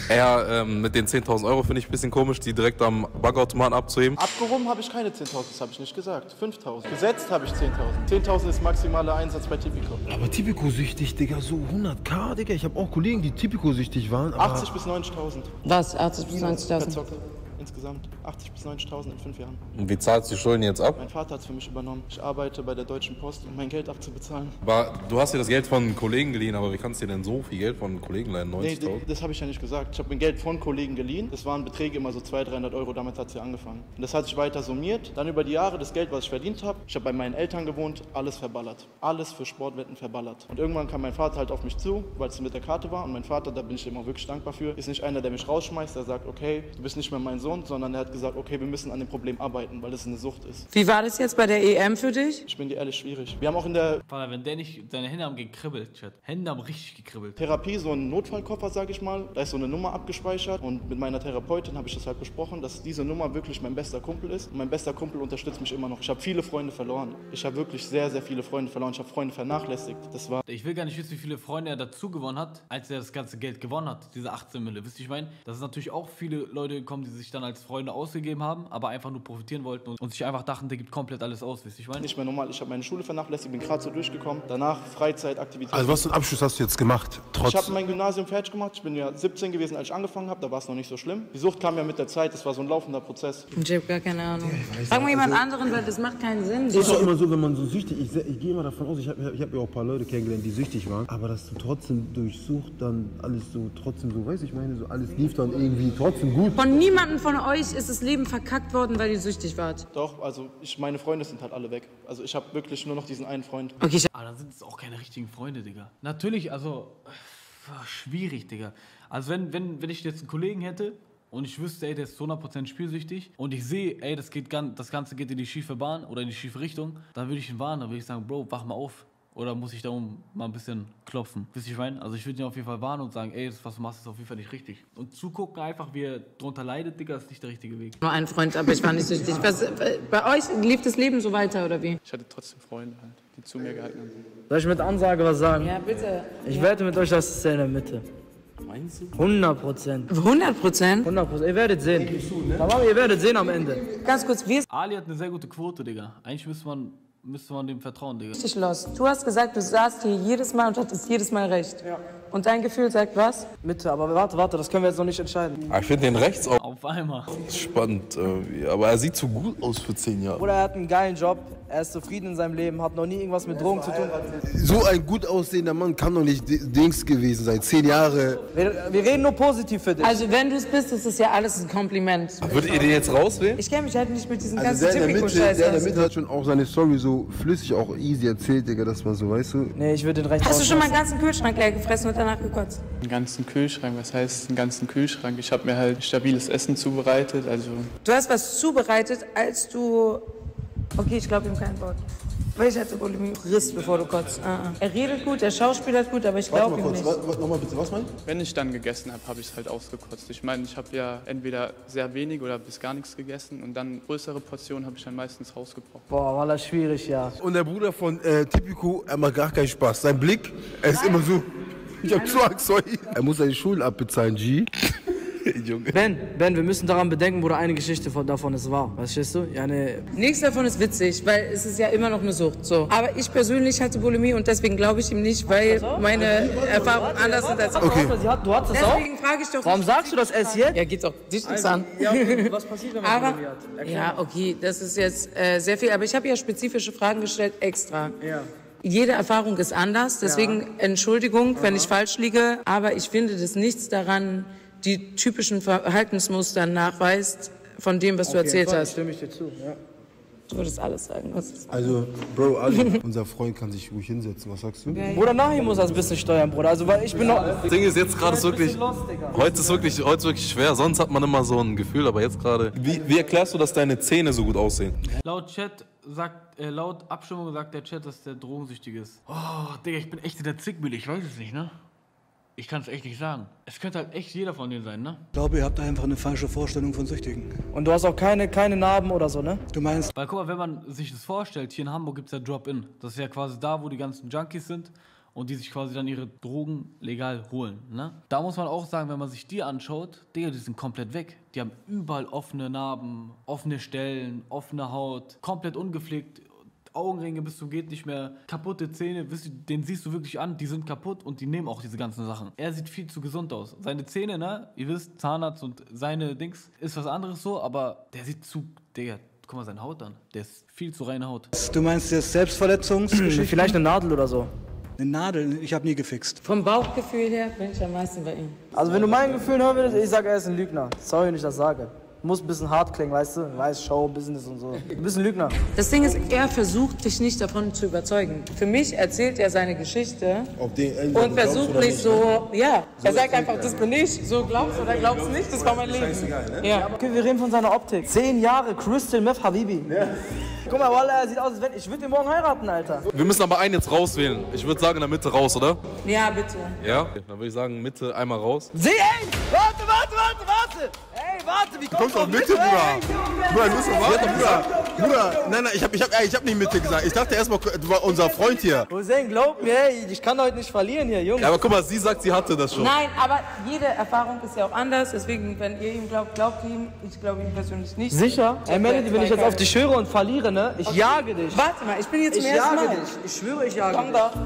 B: Er mit den 10.000 Euro finde ich ein bisschen komisch, die direkt am Bankautomaten abzuheben.
J: Abgehoben habe ich keine 10.000, das habe ich nicht gesagt. 5.000. Gesetzt habe ich 10.000. 10.000 ist maximaler Einsatz bei Tipico.
E: Aber Tipico-süchtig, Digga, so 100.000, Digga. Ich habe auch Kollegen, die Tipico-süchtig waren.
J: 80 bis 90.000.
L: Was? 80 bis 90.000?
J: Verzockt. Insgesamt 80 bis 90.000 in 5 Jahren.
B: Und wie zahlst du die Schulden jetzt ab?
J: Mein Vater hat es für mich übernommen. Ich arbeite bei der Deutschen Post, um mein Geld abzubezahlen.
B: Aber du hast dir das Geld von Kollegen geliehen, aber wie kannst du dir denn so viel Geld von Kollegen leihen? 90.000?
J: Nee, das habe ich ja nicht gesagt. Ich habe mir Geld von Kollegen geliehen. Das waren Beträge immer so 200-300 Euro, damit hat es ja angefangen. Und das hat sich weiter summiert. Dann über die Jahre das Geld, was ich verdient habe. Ich habe bei meinen Eltern gewohnt, alles verballert. Alles für Sportwetten verballert. Und irgendwann kam mein Vater halt auf mich zu, weil es mit der Karte war. Und mein Vater, da bin ich immer wirklich dankbar für, ist nicht einer, der mich rausschmeißt, der sagt, okay, du bist nicht mehr mein Sohn, sondern er hat gesagt, okay, wir müssen an dem Problem arbeiten, weil es eine Sucht ist.
L: Wie war das jetzt bei der EM für dich?
J: Ich bin dir ehrlich, schwierig. Wir haben auch in der
A: Vater, wenn der nicht, seine Hände haben gekribbelt, Chat. Hände haben richtig gekribbelt.
J: Therapie so einen Notfallkoffer, sage ich mal. Da ist so eine Nummer abgespeichert und mit meiner Therapeutin habe ich das halt besprochen, dass diese Nummer wirklich mein bester Kumpel ist. Und mein bester Kumpel unterstützt mich immer noch. Ich habe viele Freunde verloren. Ich habe wirklich sehr, sehr viele Freunde verloren. Ich habe Freunde vernachlässigt. Das war...
A: Ich will gar nicht wissen, wie viele Freunde er dazu gewonnen hat, als er das ganze Geld gewonnen hat, diese 18 Mille. Wisst ihr, ich meine? Das ist natürlich auch viele Leute gekommen, die sich dann als Freunde ausgegeben haben, aber einfach nur profitieren wollten und sich einfach dachten, der gibt komplett alles aus, wisst ihr, ich meine?
J: Nicht mehr normal. Ich habe meine Schule vernachlässigt, bin gerade so durchgekommen. Danach Freizeitaktivitäten.
E: Also was für einen Abschluss hast du jetzt gemacht?
J: Ich habe mein Gymnasium fertig gemacht. Ich bin ja 17 gewesen, als ich angefangen habe. Da war es noch nicht so schlimm. Die Sucht kam ja mit der Zeit. Das war so ein laufender Prozess.
L: Ich habe gar keine Ahnung. Frag mal jemand anderen, weil das macht keinen Sinn.
E: Es ist doch immer so, wenn man so süchtig ist. Ich gehe immer davon aus, ich hab ja auch ein paar Leute kennengelernt, die süchtig waren. Aber dass du trotzdem durch Sucht dann alles so trotzdem so, weiß ich meine, so alles lief dann irgendwie trotzdem gut.
L: Von niemandem von euch ist das Leben verkackt worden, weil ihr süchtig wart.
J: Doch, also meine Freunde sind halt alle weg. Also ich habe wirklich nur noch diesen einen Freund.
L: Okay,
A: Aber dann sind es auch keine richtigen Freunde, Digga. Natürlich, also, schwierig, Digga. Also wenn ich jetzt einen Kollegen hätte und ich wüsste, ey, der ist 100% spielsüchtig und ich sehe, ey, das Ganze geht in die schiefe Bahn oder in die schiefe Richtung, dann würde ich ihn warnen, dann würde ich sagen, Bro, wach mal auf. Oder muss ich da mal ein bisschen klopfen? Wisst ihr, ich meine? Also ich würde ihn auf jeden Fall warnen und sagen, ey, das, was du machst, ist auf jeden Fall nicht richtig. Und zugucken einfach, wie er drunter leidet, Digga, ist nicht der richtige Weg.
L: Nur ein Freund, aber ich war nicht süchtig. Bei euch lief das Leben so weiter, oder wie?
I: Ich hatte trotzdem Freunde halt, die zu mir gehalten haben.
C: Soll ich mit Ansage was sagen?
L: Ja, bitte.
C: Ich wette mit euch, das ist in der Mitte.
H: Meinst du?
C: 100%.
L: 100%?
C: 100%. Ihr werdet sehen. Ihr werdet sehen am Ende.
L: Ganz kurz, wie ist
A: Ali hat eine sehr gute Quote, Digga. Eigentlich müsste man dem vertrauen, Digga.
L: richtig los? Du hast gesagt, du saßt hier jedes Mal und hattest jedes Mal recht. Ja. Und dein Gefühl sagt was?
C: Mitte, aber warte, das können wir jetzt noch nicht entscheiden.
B: Ich finde den rechts auch
A: Auf einmal.
B: spannend, aber er sieht zu gut aus für 10 Jahre.
C: Oder er hat einen geilen Job, er ist zufrieden in seinem Leben, hat noch nie irgendwas mit Drogen zu tun.
E: So ein gut aussehender Mann kann doch nicht Dings gewesen sein, 10 Jahre.
C: Wir reden nur positiv für dich.
L: Also wenn du es bist, ist es ja alles ein Kompliment.
B: Würdet ihr den jetzt rauswählen?
L: Ich kenne mich halt nicht mit diesen
E: Also
L: ganzen
E: der in
L: Typico-Scheiß
E: der Mitte hat schon auch seine Story so flüssig, auch easy erzählt, Digga, dass man so, weißt du?
C: Nee, ich würde den recht
L: Hast du schon mal einen ganzen Kühlschrank leer gefressen und danach gekotzt?
I: Einen ganzen Kühlschrank, was heißt einen ganzen Kühlschrank? Ich habe mir halt stabiles Essen zubereitet, also...
L: Du hast was zubereitet, als du... Okay, ich glaube ihm kein Wort. Weil ich hatte Bulimie. Riss, bevor du kotzt. Er redet gut, er schauspielert gut, aber ich glaube ihm nicht.
E: Nochmal bitte, was meinst du?
I: Wenn ich dann gegessen habe, habe ich es halt ausgekotzt. Ich meine, ich habe ja entweder sehr wenig oder bis gar nichts gegessen und dann größere Portionen habe ich dann meistens rausgebraucht.
C: Boah, war das schwierig, ja.
E: Und der Bruder von Typico, er macht gar keinen Spaß. Sein Blick, er ist immer so... Ich hab so Angst, sorry. Er muss seine Schulden abbezahlen, G. Junge.
C: Ben, wir müssen daran bedenken, Bruder, eine Geschichte davon ist wahr. Verstehst du? Ja, ne.
L: Nichts davon ist witzig, weil es ist ja immer noch eine Sucht. So. Aber ich persönlich hatte Bulimie und deswegen glaube ich ihm nicht, weil meine Erfahrungen anders sind als
C: Okay. Du hattest es auch?
L: Deswegen frage ich doch.
C: Warum sagst du das erst jetzt?
L: Ja, geht's auch dich nichts an.
C: Ja, okay. Was passiert, wenn man Bulimie hat?
L: Ja, okay, das ist jetzt sehr viel. Aber ich habe ja spezifische Fragen gestellt extra.
C: Ja.
L: Jede Erfahrung ist anders, deswegen Entschuldigung, wenn ich falsch liege. Aber ich finde, dass nichts daran die typischen Verhaltensmuster nachweist von dem, was du erzählt hast.
C: Stimme ich dir zu, ja.
L: Du würdest alles sagen.
E: Also, Bro, Ali, unser Freund kann sich ruhig hinsetzen. Was sagst du?
C: Bruder, nachher muss er ein bisschen steuern, Bruder. Also, weil ich bin noch...
B: Das Ding ist jetzt gerade wirklich... Heute ist wirklich schwer. Sonst hat man immer so ein Gefühl, aber jetzt gerade... Wie erklärst du, dass deine Zähne so gut aussehen?
A: Laut Abstimmung sagt der Chat, dass der drogensüchtig ist. Oh, Digga, ich bin echt in der Zickmühle. Ich weiß es nicht, ne? Ich kann es echt nicht sagen. Es könnte halt echt jeder von denen sein, ne?
G: Ich glaube, ihr habt einfach eine falsche Vorstellung von Süchtigen.
C: Und du hast auch keine Narben oder so, ne?
G: Du meinst...
A: Weil guck mal, wenn man sich das vorstellt, hier in Hamburg gibt es ja Drop-In. Das ist ja quasi da, wo die ganzen Junkies sind und die sich quasi dann ihre Drogen legal holen, ne? Da muss man auch sagen, wenn man sich die anschaut, Digga, die sind komplett weg. Die haben überall offene Narben, offene Stellen, offene Haut, komplett ungepflegt. Augenringe bis zum geht nicht mehr, kaputte Zähne, den siehst du wirklich an, die sind kaputt und die nehmen auch diese ganzen Sachen. Er sieht viel zu gesund aus. Seine Zähne, ne, ihr wisst, Zahnarzt und seine Dings ist was anderes so, aber der sieht zu, Digga, guck mal seine Haut an, der ist viel zu reine Haut.
G: Du meinst jetzt Selbstverletzungsgeschichte?
C: Vielleicht eine Nadel oder so.
G: Eine Nadel? Ich habe nie gefixt.
L: Vom Bauchgefühl her bin ich am meisten bei ihm.
C: Also wenn du mein Gefühl hören würdest, ich sage, er ist ein Lügner. Sorry, wenn ich das sage. Muss ein bisschen hart klingen, weißt du? Weiß, Show, Business und so. Ein bisschen Lügner.
L: Das Ding ist, er versucht dich nicht davon zu überzeugen. Für mich erzählt er seine Geschichte und versucht nicht so, ja, er sagt einfach, das bin ich, so glaubst oder glaubst nicht, das war mein Leben. Ja.
C: Okay, wir reden von seiner Optik. 10 Jahre Crystal Meth Habibi. Ja. Guck mal, Wallah, er sieht aus, als wenn ich würde ihn morgen heiraten, Alter.
B: Wir müssen aber einen jetzt rauswählen. Ich würde sagen in der Mitte raus, oder?
L: Ja, bitte.
B: Ja? Dann würde ich sagen Mitte einmal raus.
C: Ey! Warte! Ey, warte, wie kommst du
E: auf Mitte, Bruder? Bruder, du musst doch warten, Bruder. Nein, ich hab nicht Mitte gesagt. Ich dachte erstmal, du war unser Freund hier.
C: Hussein, glaub mir, ey, ich kann heute nicht verlieren hier, Junge.
B: Ja, aber guck mal, sie sagt, sie hatte das schon.
L: Nein, aber jede Erfahrung ist ja auch anders. Deswegen, wenn ihr ihm glaubt, glaubt ihm. Ich glaube ihm persönlich nicht.
C: Sicher? Ey, Melody, wenn ich jetzt auf dich höre und verliere, ne? Ich jage dich.
L: Warte mal, ich bin jetzt zum ersten Mal.
C: Ich jage dich. Ich schwöre, ich jage dich.
L: Doch.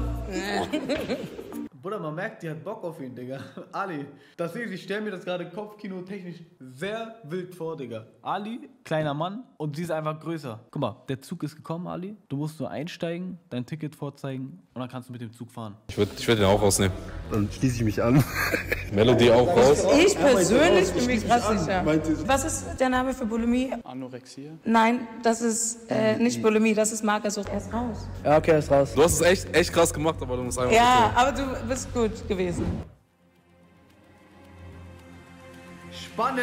A: Bruder, man merkt, die hat Bock auf ihn, Digga. Ali, ich stelle mir das gerade Kopfkino-technisch sehr wild vor, Digga. Ali, kleiner Mann und sie ist einfach größer. Guck mal, der Zug ist gekommen, Ali. Du musst nur einsteigen, dein Ticket vorzeigen und dann kannst du mit dem Zug fahren.
B: Ich würd den auch rausnehmen.
E: Dann schließe ich mich an.
B: Melody auch raus.
L: Ich persönlich bin mir krass sicher. Was ist der Name für Bulimie?
I: Anorexie?
L: Nein, das ist nicht Bulimie, das ist Magersucht. Er ist raus.
C: Ja, okay, er ist raus.
B: Du hast es echt krass gemacht, aber du musst einfach...
L: Ja, aber du bist gut gewesen.
A: Spannend!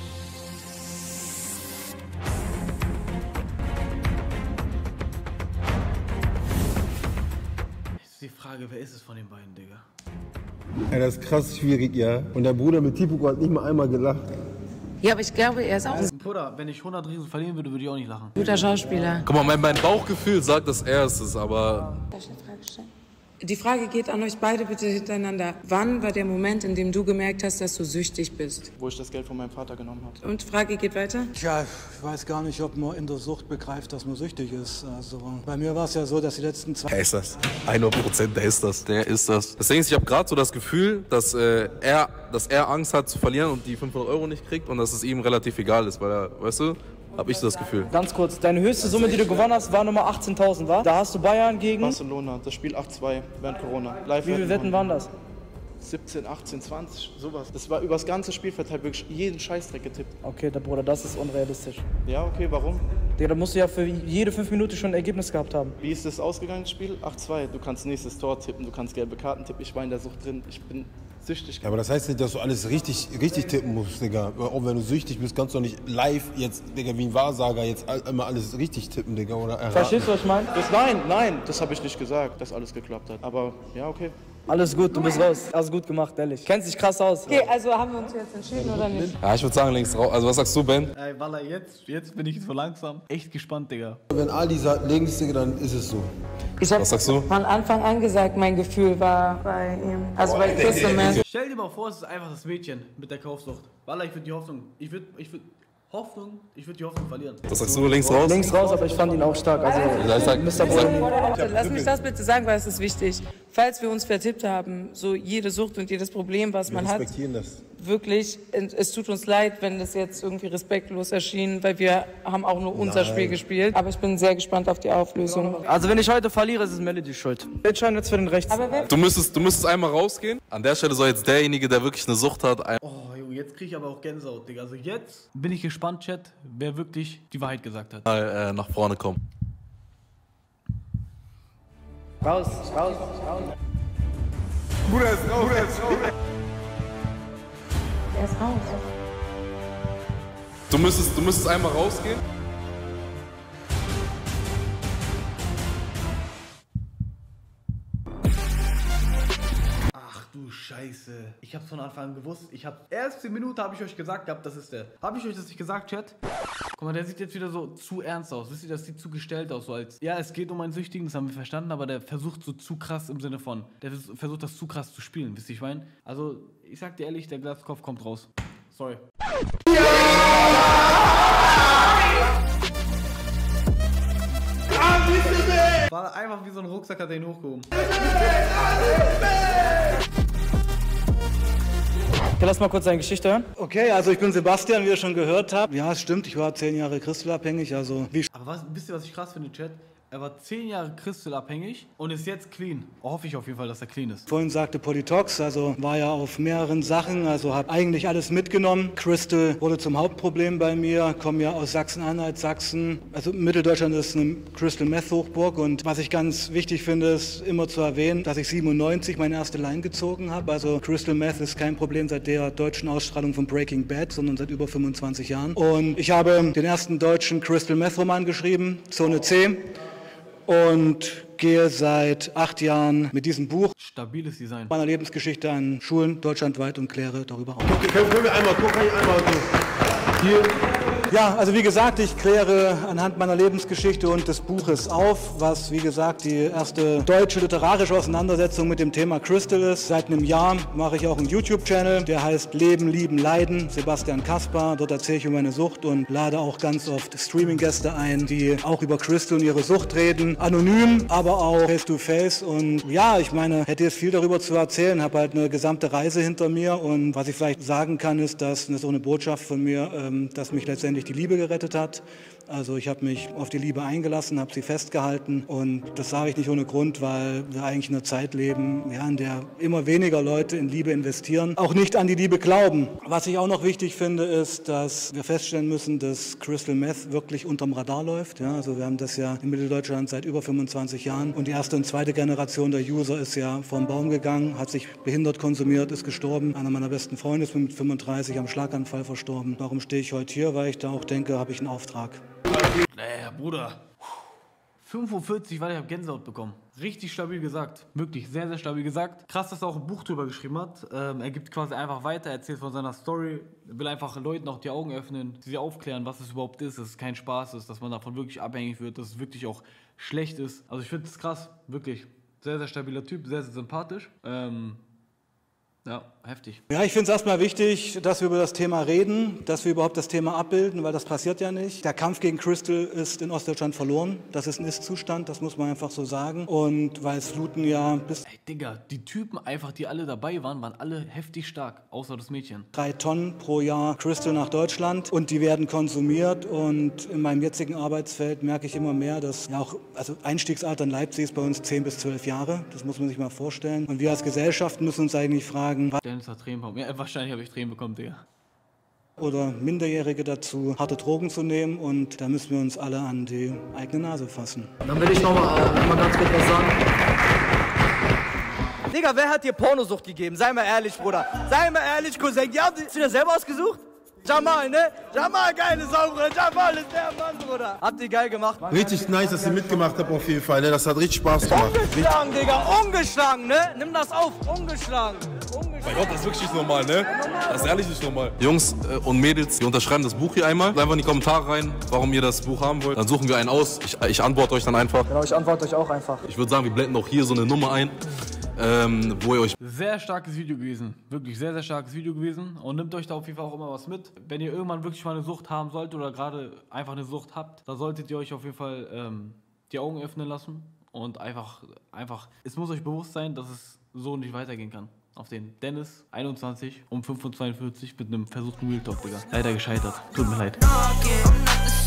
A: Jetzt ist die Frage, wer ist es von den beiden, Digga?
E: Ja, das ist krass schwierig, ja. Und der Bruder mit Typico hat nicht mal einmal gelacht.
L: Ja, aber ich glaube, er ist auch ein
A: Bruder, wenn ich 100 Riesen verlieren würde, würde ich auch nicht lachen.
L: guter Schauspieler.
B: Guck mal, mein Bauchgefühl sagt, dass er es ist, aber...
L: Darf ich eine Frage stellen? Die Frage geht an euch beide bitte hintereinander. Wann war der Moment, in dem du gemerkt hast, dass du süchtig bist?
I: Wo ich das Geld von meinem Vater genommen habe.
L: Und Frage geht weiter?
G: Tja, ich weiß gar nicht, ob man in der Sucht begreift, dass man süchtig ist. Also bei mir war es ja so, dass die letzten 2...
B: Der ist das. 100%, der ist das. Der ist das. Deswegen, ich habe gerade so das Gefühl, dass er Angst hat zu verlieren und die 500 € nicht kriegt und dass es ihm relativ egal ist, weil er, weißt du, Hab ich so das Gefühl.
C: Ganz kurz, deine höchste Summe, die du gewonnen hast, war Nummer 18.000, war? Da hast du Bayern gegen...
J: Barcelona, das Spiel 8-2 während Corona. Live
C: Wie viele Wetten waren das?
J: 17, 18, 20, sowas. Das war über das ganze Spiel verteilt, wirklich jeden Scheißdreck getippt.
C: Okay, Bruder, das ist unrealistisch.
J: Ja, okay, warum?
C: Digga, da musst du ja für jede 5 Minuten schon ein Ergebnis gehabt haben.
J: Wie ist das ausgegangen, das Spiel? 8-2. Du kannst nächstes Tor tippen, du kannst gelbe Karten tippen. Ich war in der Sucht drin, ich bin süchtig.
E: Ja, aber das heißt nicht, dass du alles richtig tippen musst, Digga. Auch wenn du süchtig bist, kannst du doch nicht live jetzt, Digga, wie ein Wahrsager jetzt immer alles richtig tippen, Digga, oder erraten.
C: Verstehst du, was ich meine?
J: Nein, das habe ich nicht gesagt, dass alles geklappt hat. Aber ja, okay.
C: Alles gut, du bist raus. Hast gut gemacht, ehrlich. Kennst dich krass aus.
D: Okay, also haben wir uns jetzt entschieden oder nicht?
B: Ja, ich würde sagen links raus. Also was sagst du, Ben?
A: Ey, Walla, jetzt bin ich so langsam. Echt gespannt, Digga.
E: Wenn Ali sagt links, Digga, dann ist es so.
D: Ich habe
B: Was sagst du?
D: von Anfang an gesagt, mein Gefühl war bei ihm. Also bei Crystal Meth.
A: Stell dir mal vor, es ist einfach das Mädchen mit der Kaufsucht. Walla, ich würde die Hoffnung verlieren.
B: Was sagst du, links raus?
C: Links raus, aber ich fand ihn auch stark. Also,
B: Ich sag,
C: Mr. Boy.
D: Lass mich das bitte sagen, weil es ist wichtig. Falls wir uns vertippt haben, so jede Sucht und jedes Problem, was man hat,
E: das.
D: wirklich, es tut uns leid, wenn das jetzt irgendwie respektlos erschien, weil wir haben auch nur unser Spiel gespielt. Aber ich bin sehr gespannt auf die Auflösung.
C: Also wenn ich heute verliere, ist es Melody schuld. Wir entscheiden jetzt für den Rechts.
D: Aber wer
B: du müsstest einmal rausgehen. An der Stelle soll jetzt derjenige, der wirklich eine Sucht hat,
A: Oh, Junge, jetzt krieg ich aber auch Gänsehaut, Digga. Also jetzt bin ich gespannt, Chat, wer wirklich die Wahrheit gesagt hat.
B: einmal nach vorne kommen.
C: Raus.
E: Bruder ist raus.
D: er ist raus?
B: Du müsstest einmal rausgehen.
A: Ach du Scheiße. Ich hab's von Anfang an gewusst. Erste Minute habe ich euch gesagt gehabt, das ist der. Habe ich euch das nicht gesagt, Chat? Guck mal, der sieht jetzt wieder so zu ernst aus. Wisst ihr, das sieht zu gestellt aus, so als... Ja, es geht um einen Süchtigen, das haben wir verstanden, aber der versucht so zu krass im Sinne von... Der versucht das zu krass zu spielen, wisst ihr, ich meine? Also, ich sag dir ehrlich, der Glaskopf kommt raus. Sorry. War einfach wie so ein Rucksack, hat er ihn hochgehoben.
C: Lass mal kurz deine Geschichte hören.
G: Okay, also ich bin Sebastian, wie ihr schon gehört habt. Ja, es stimmt, ich war 10 Jahre crystalabhängig, also wie...
A: Aber wisst ihr, was ich krass finde, Chat? Er war 10 Jahre crystalabhängig und ist jetzt clean. Hoffe ich auf jeden Fall, dass er clean ist.
G: Vorhin sagte Polytox, also war ja auf mehreren Sachen, also habe eigentlich alles mitgenommen. Crystal wurde zum Hauptproblem bei mir, komme ja aus Sachsen-Anhalt, Sachsen. Also Mitteldeutschland ist eine Crystal Meth Hochburg und was ich ganz wichtig finde, ist immer zu erwähnen, dass ich 97 meine erste Line gezogen habe. Also Crystal Meth ist kein Problem seit der deutschen Ausstrahlung von Breaking Bad, sondern seit über 25 Jahren. Und ich habe den ersten deutschen Crystal Meth Roman geschrieben, Zone C. Und gehe seit 8 Jahren mit diesem Buch
A: Stabiles Design
G: meiner Lebensgeschichte an Schulen deutschlandweit und kläre darüber auf.
E: Können wir einmal so. Hier.
G: Ja, also wie gesagt, ich kläre anhand meiner Lebensgeschichte und des Buches auf, was wie gesagt die erste deutsche literarische Auseinandersetzung mit dem Thema Crystal ist. Seit einem Jahr mache ich auch einen YouTube-Channel, der heißt Leben, Lieben, Leiden, Sebastian Kaspar. Dort erzähle ich über meine Sucht und lade auch ganz oft Streaming-Gäste ein, die auch über Crystal und ihre Sucht reden. Anonym, aber auch face-to-face. Und ja, ich meine, hätte jetzt viel darüber zu erzählen, habe halt eine gesamte Reise hinter mir. Und was ich vielleicht sagen kann, ist, dass, das ist auch eine Botschaft von mir, dass mich letztendlich die Liebe gerettet hat. Also ich habe mich auf die Liebe eingelassen, habe sie festgehalten und das sage ich nicht ohne Grund, weil wir eigentlich in einer Zeit leben, ja, in der immer weniger Leute in Liebe investieren, auch nicht an die Liebe glauben. Was ich auch noch wichtig finde, ist, dass wir feststellen müssen, dass Crystal Meth wirklich unterm Radar läuft. Ja, also wir haben das ja in Mitteldeutschland seit über 25 Jahren und die erste und zweite Generation der User ist ja vom Baum gegangen, hat sich behindert konsumiert, ist gestorben. Einer meiner besten Freunde ist mit 35 am Schlaganfall verstorben. Warum stehe ich heute hier? Weil ich da auch denke, habe ich einen Auftrag.
A: Bruder. 45, weil ich habe Gänsehaut bekommen. Richtig stabil gesagt. Wirklich sehr, sehr stabil gesagt. Krass, dass er auch ein Buch drüber geschrieben hat. Er gibt quasi einfach weiter, erzählt von seiner Story. Will einfach Leuten auch die Augen öffnen, sie aufklären, was es überhaupt ist, dass es kein Spaß ist, dass man davon wirklich abhängig wird, dass es wirklich auch schlecht ist. Also ich finde es krass, wirklich. Sehr, sehr stabiler Typ, sehr, sehr sympathisch. Ja, heftig.
G: Ja, ich finde es erstmal wichtig, dass wir über das Thema reden, dass wir überhaupt das Thema abbilden, weil das passiert ja nicht. Der Kampf gegen Crystal ist in Ostdeutschland verloren. Das ist ein Ist-Zustand, das muss man einfach so sagen. Und weil es Fluten ja bis...
A: Ey, Digga, die Typen einfach, die alle dabei waren alle heftig stark, außer das Mädchen.
G: 3 Tonnen pro Jahr Crystal nach Deutschland und die werden konsumiert. Und in meinem jetzigen Arbeitsfeld merke ich immer mehr, dass ja auch, also Einstiegsalter in Leipzig ist bei uns 10 bis 12 Jahre. Das muss man sich mal vorstellen. Und wir als Gesellschaft müssen uns eigentlich fragen,
A: Dennis hat Tränen bekommen. Ja, wahrscheinlich habe ich Tränen bekommen, Digga.
G: Oder Minderjährige dazu, harte Drogen zu nehmen. Und da müssen wir uns alle an die eigene Nase fassen.
C: Dann will ich noch mal ganz kurz was sagen. Digga, wer hat dir Pornosucht gegeben? Sei mal ehrlich, Bruder. Sei mal ehrlich, Cousin. Hast du das selber ausgesucht? Jamal, ne? Jamal, geile Sau, Bruder. Jamal ist der Mann, Bruder. Habt ihr geil gemacht.
E: Richtig nice, dass ihr mitgemacht habt auf jeden Fall, ne? Das hat richtig Spaß gemacht.
C: Ungeschlagen, Digga, ungeschlagen, ne? Nimm das auf, ungeschlagen.
B: Mein Gott, das ist wirklich nicht normal, ne? Das ist ehrlich nicht normal. Jungs und Mädels, wir unterschreiben das Buch hier einmal. Einfach in die Kommentare rein, warum ihr das Buch haben wollt. Dann suchen wir einen aus. Ich antworte euch dann einfach.
C: Genau, ich antworte euch auch einfach.
B: Ich würde sagen, wir blenden auch hier so eine Nummer ein, wo ihr euch...
A: Sehr starkes Video gewesen. Wirklich sehr, sehr starkes Video gewesen. Und nehmt euch da auf jeden Fall auch immer was mit. Wenn ihr irgendwann wirklich mal eine Sucht haben solltet oder gerade einfach eine Sucht habt, da solltet ihr euch auf jeden Fall die Augen öffnen lassen. Und einfach, es muss euch bewusst sein, dass es so nicht weitergehen kann. Auf den Dennis 21 um 5:42 mit einem versuchten Real Talk, Digga. Leider gescheitert. Tut mir leid.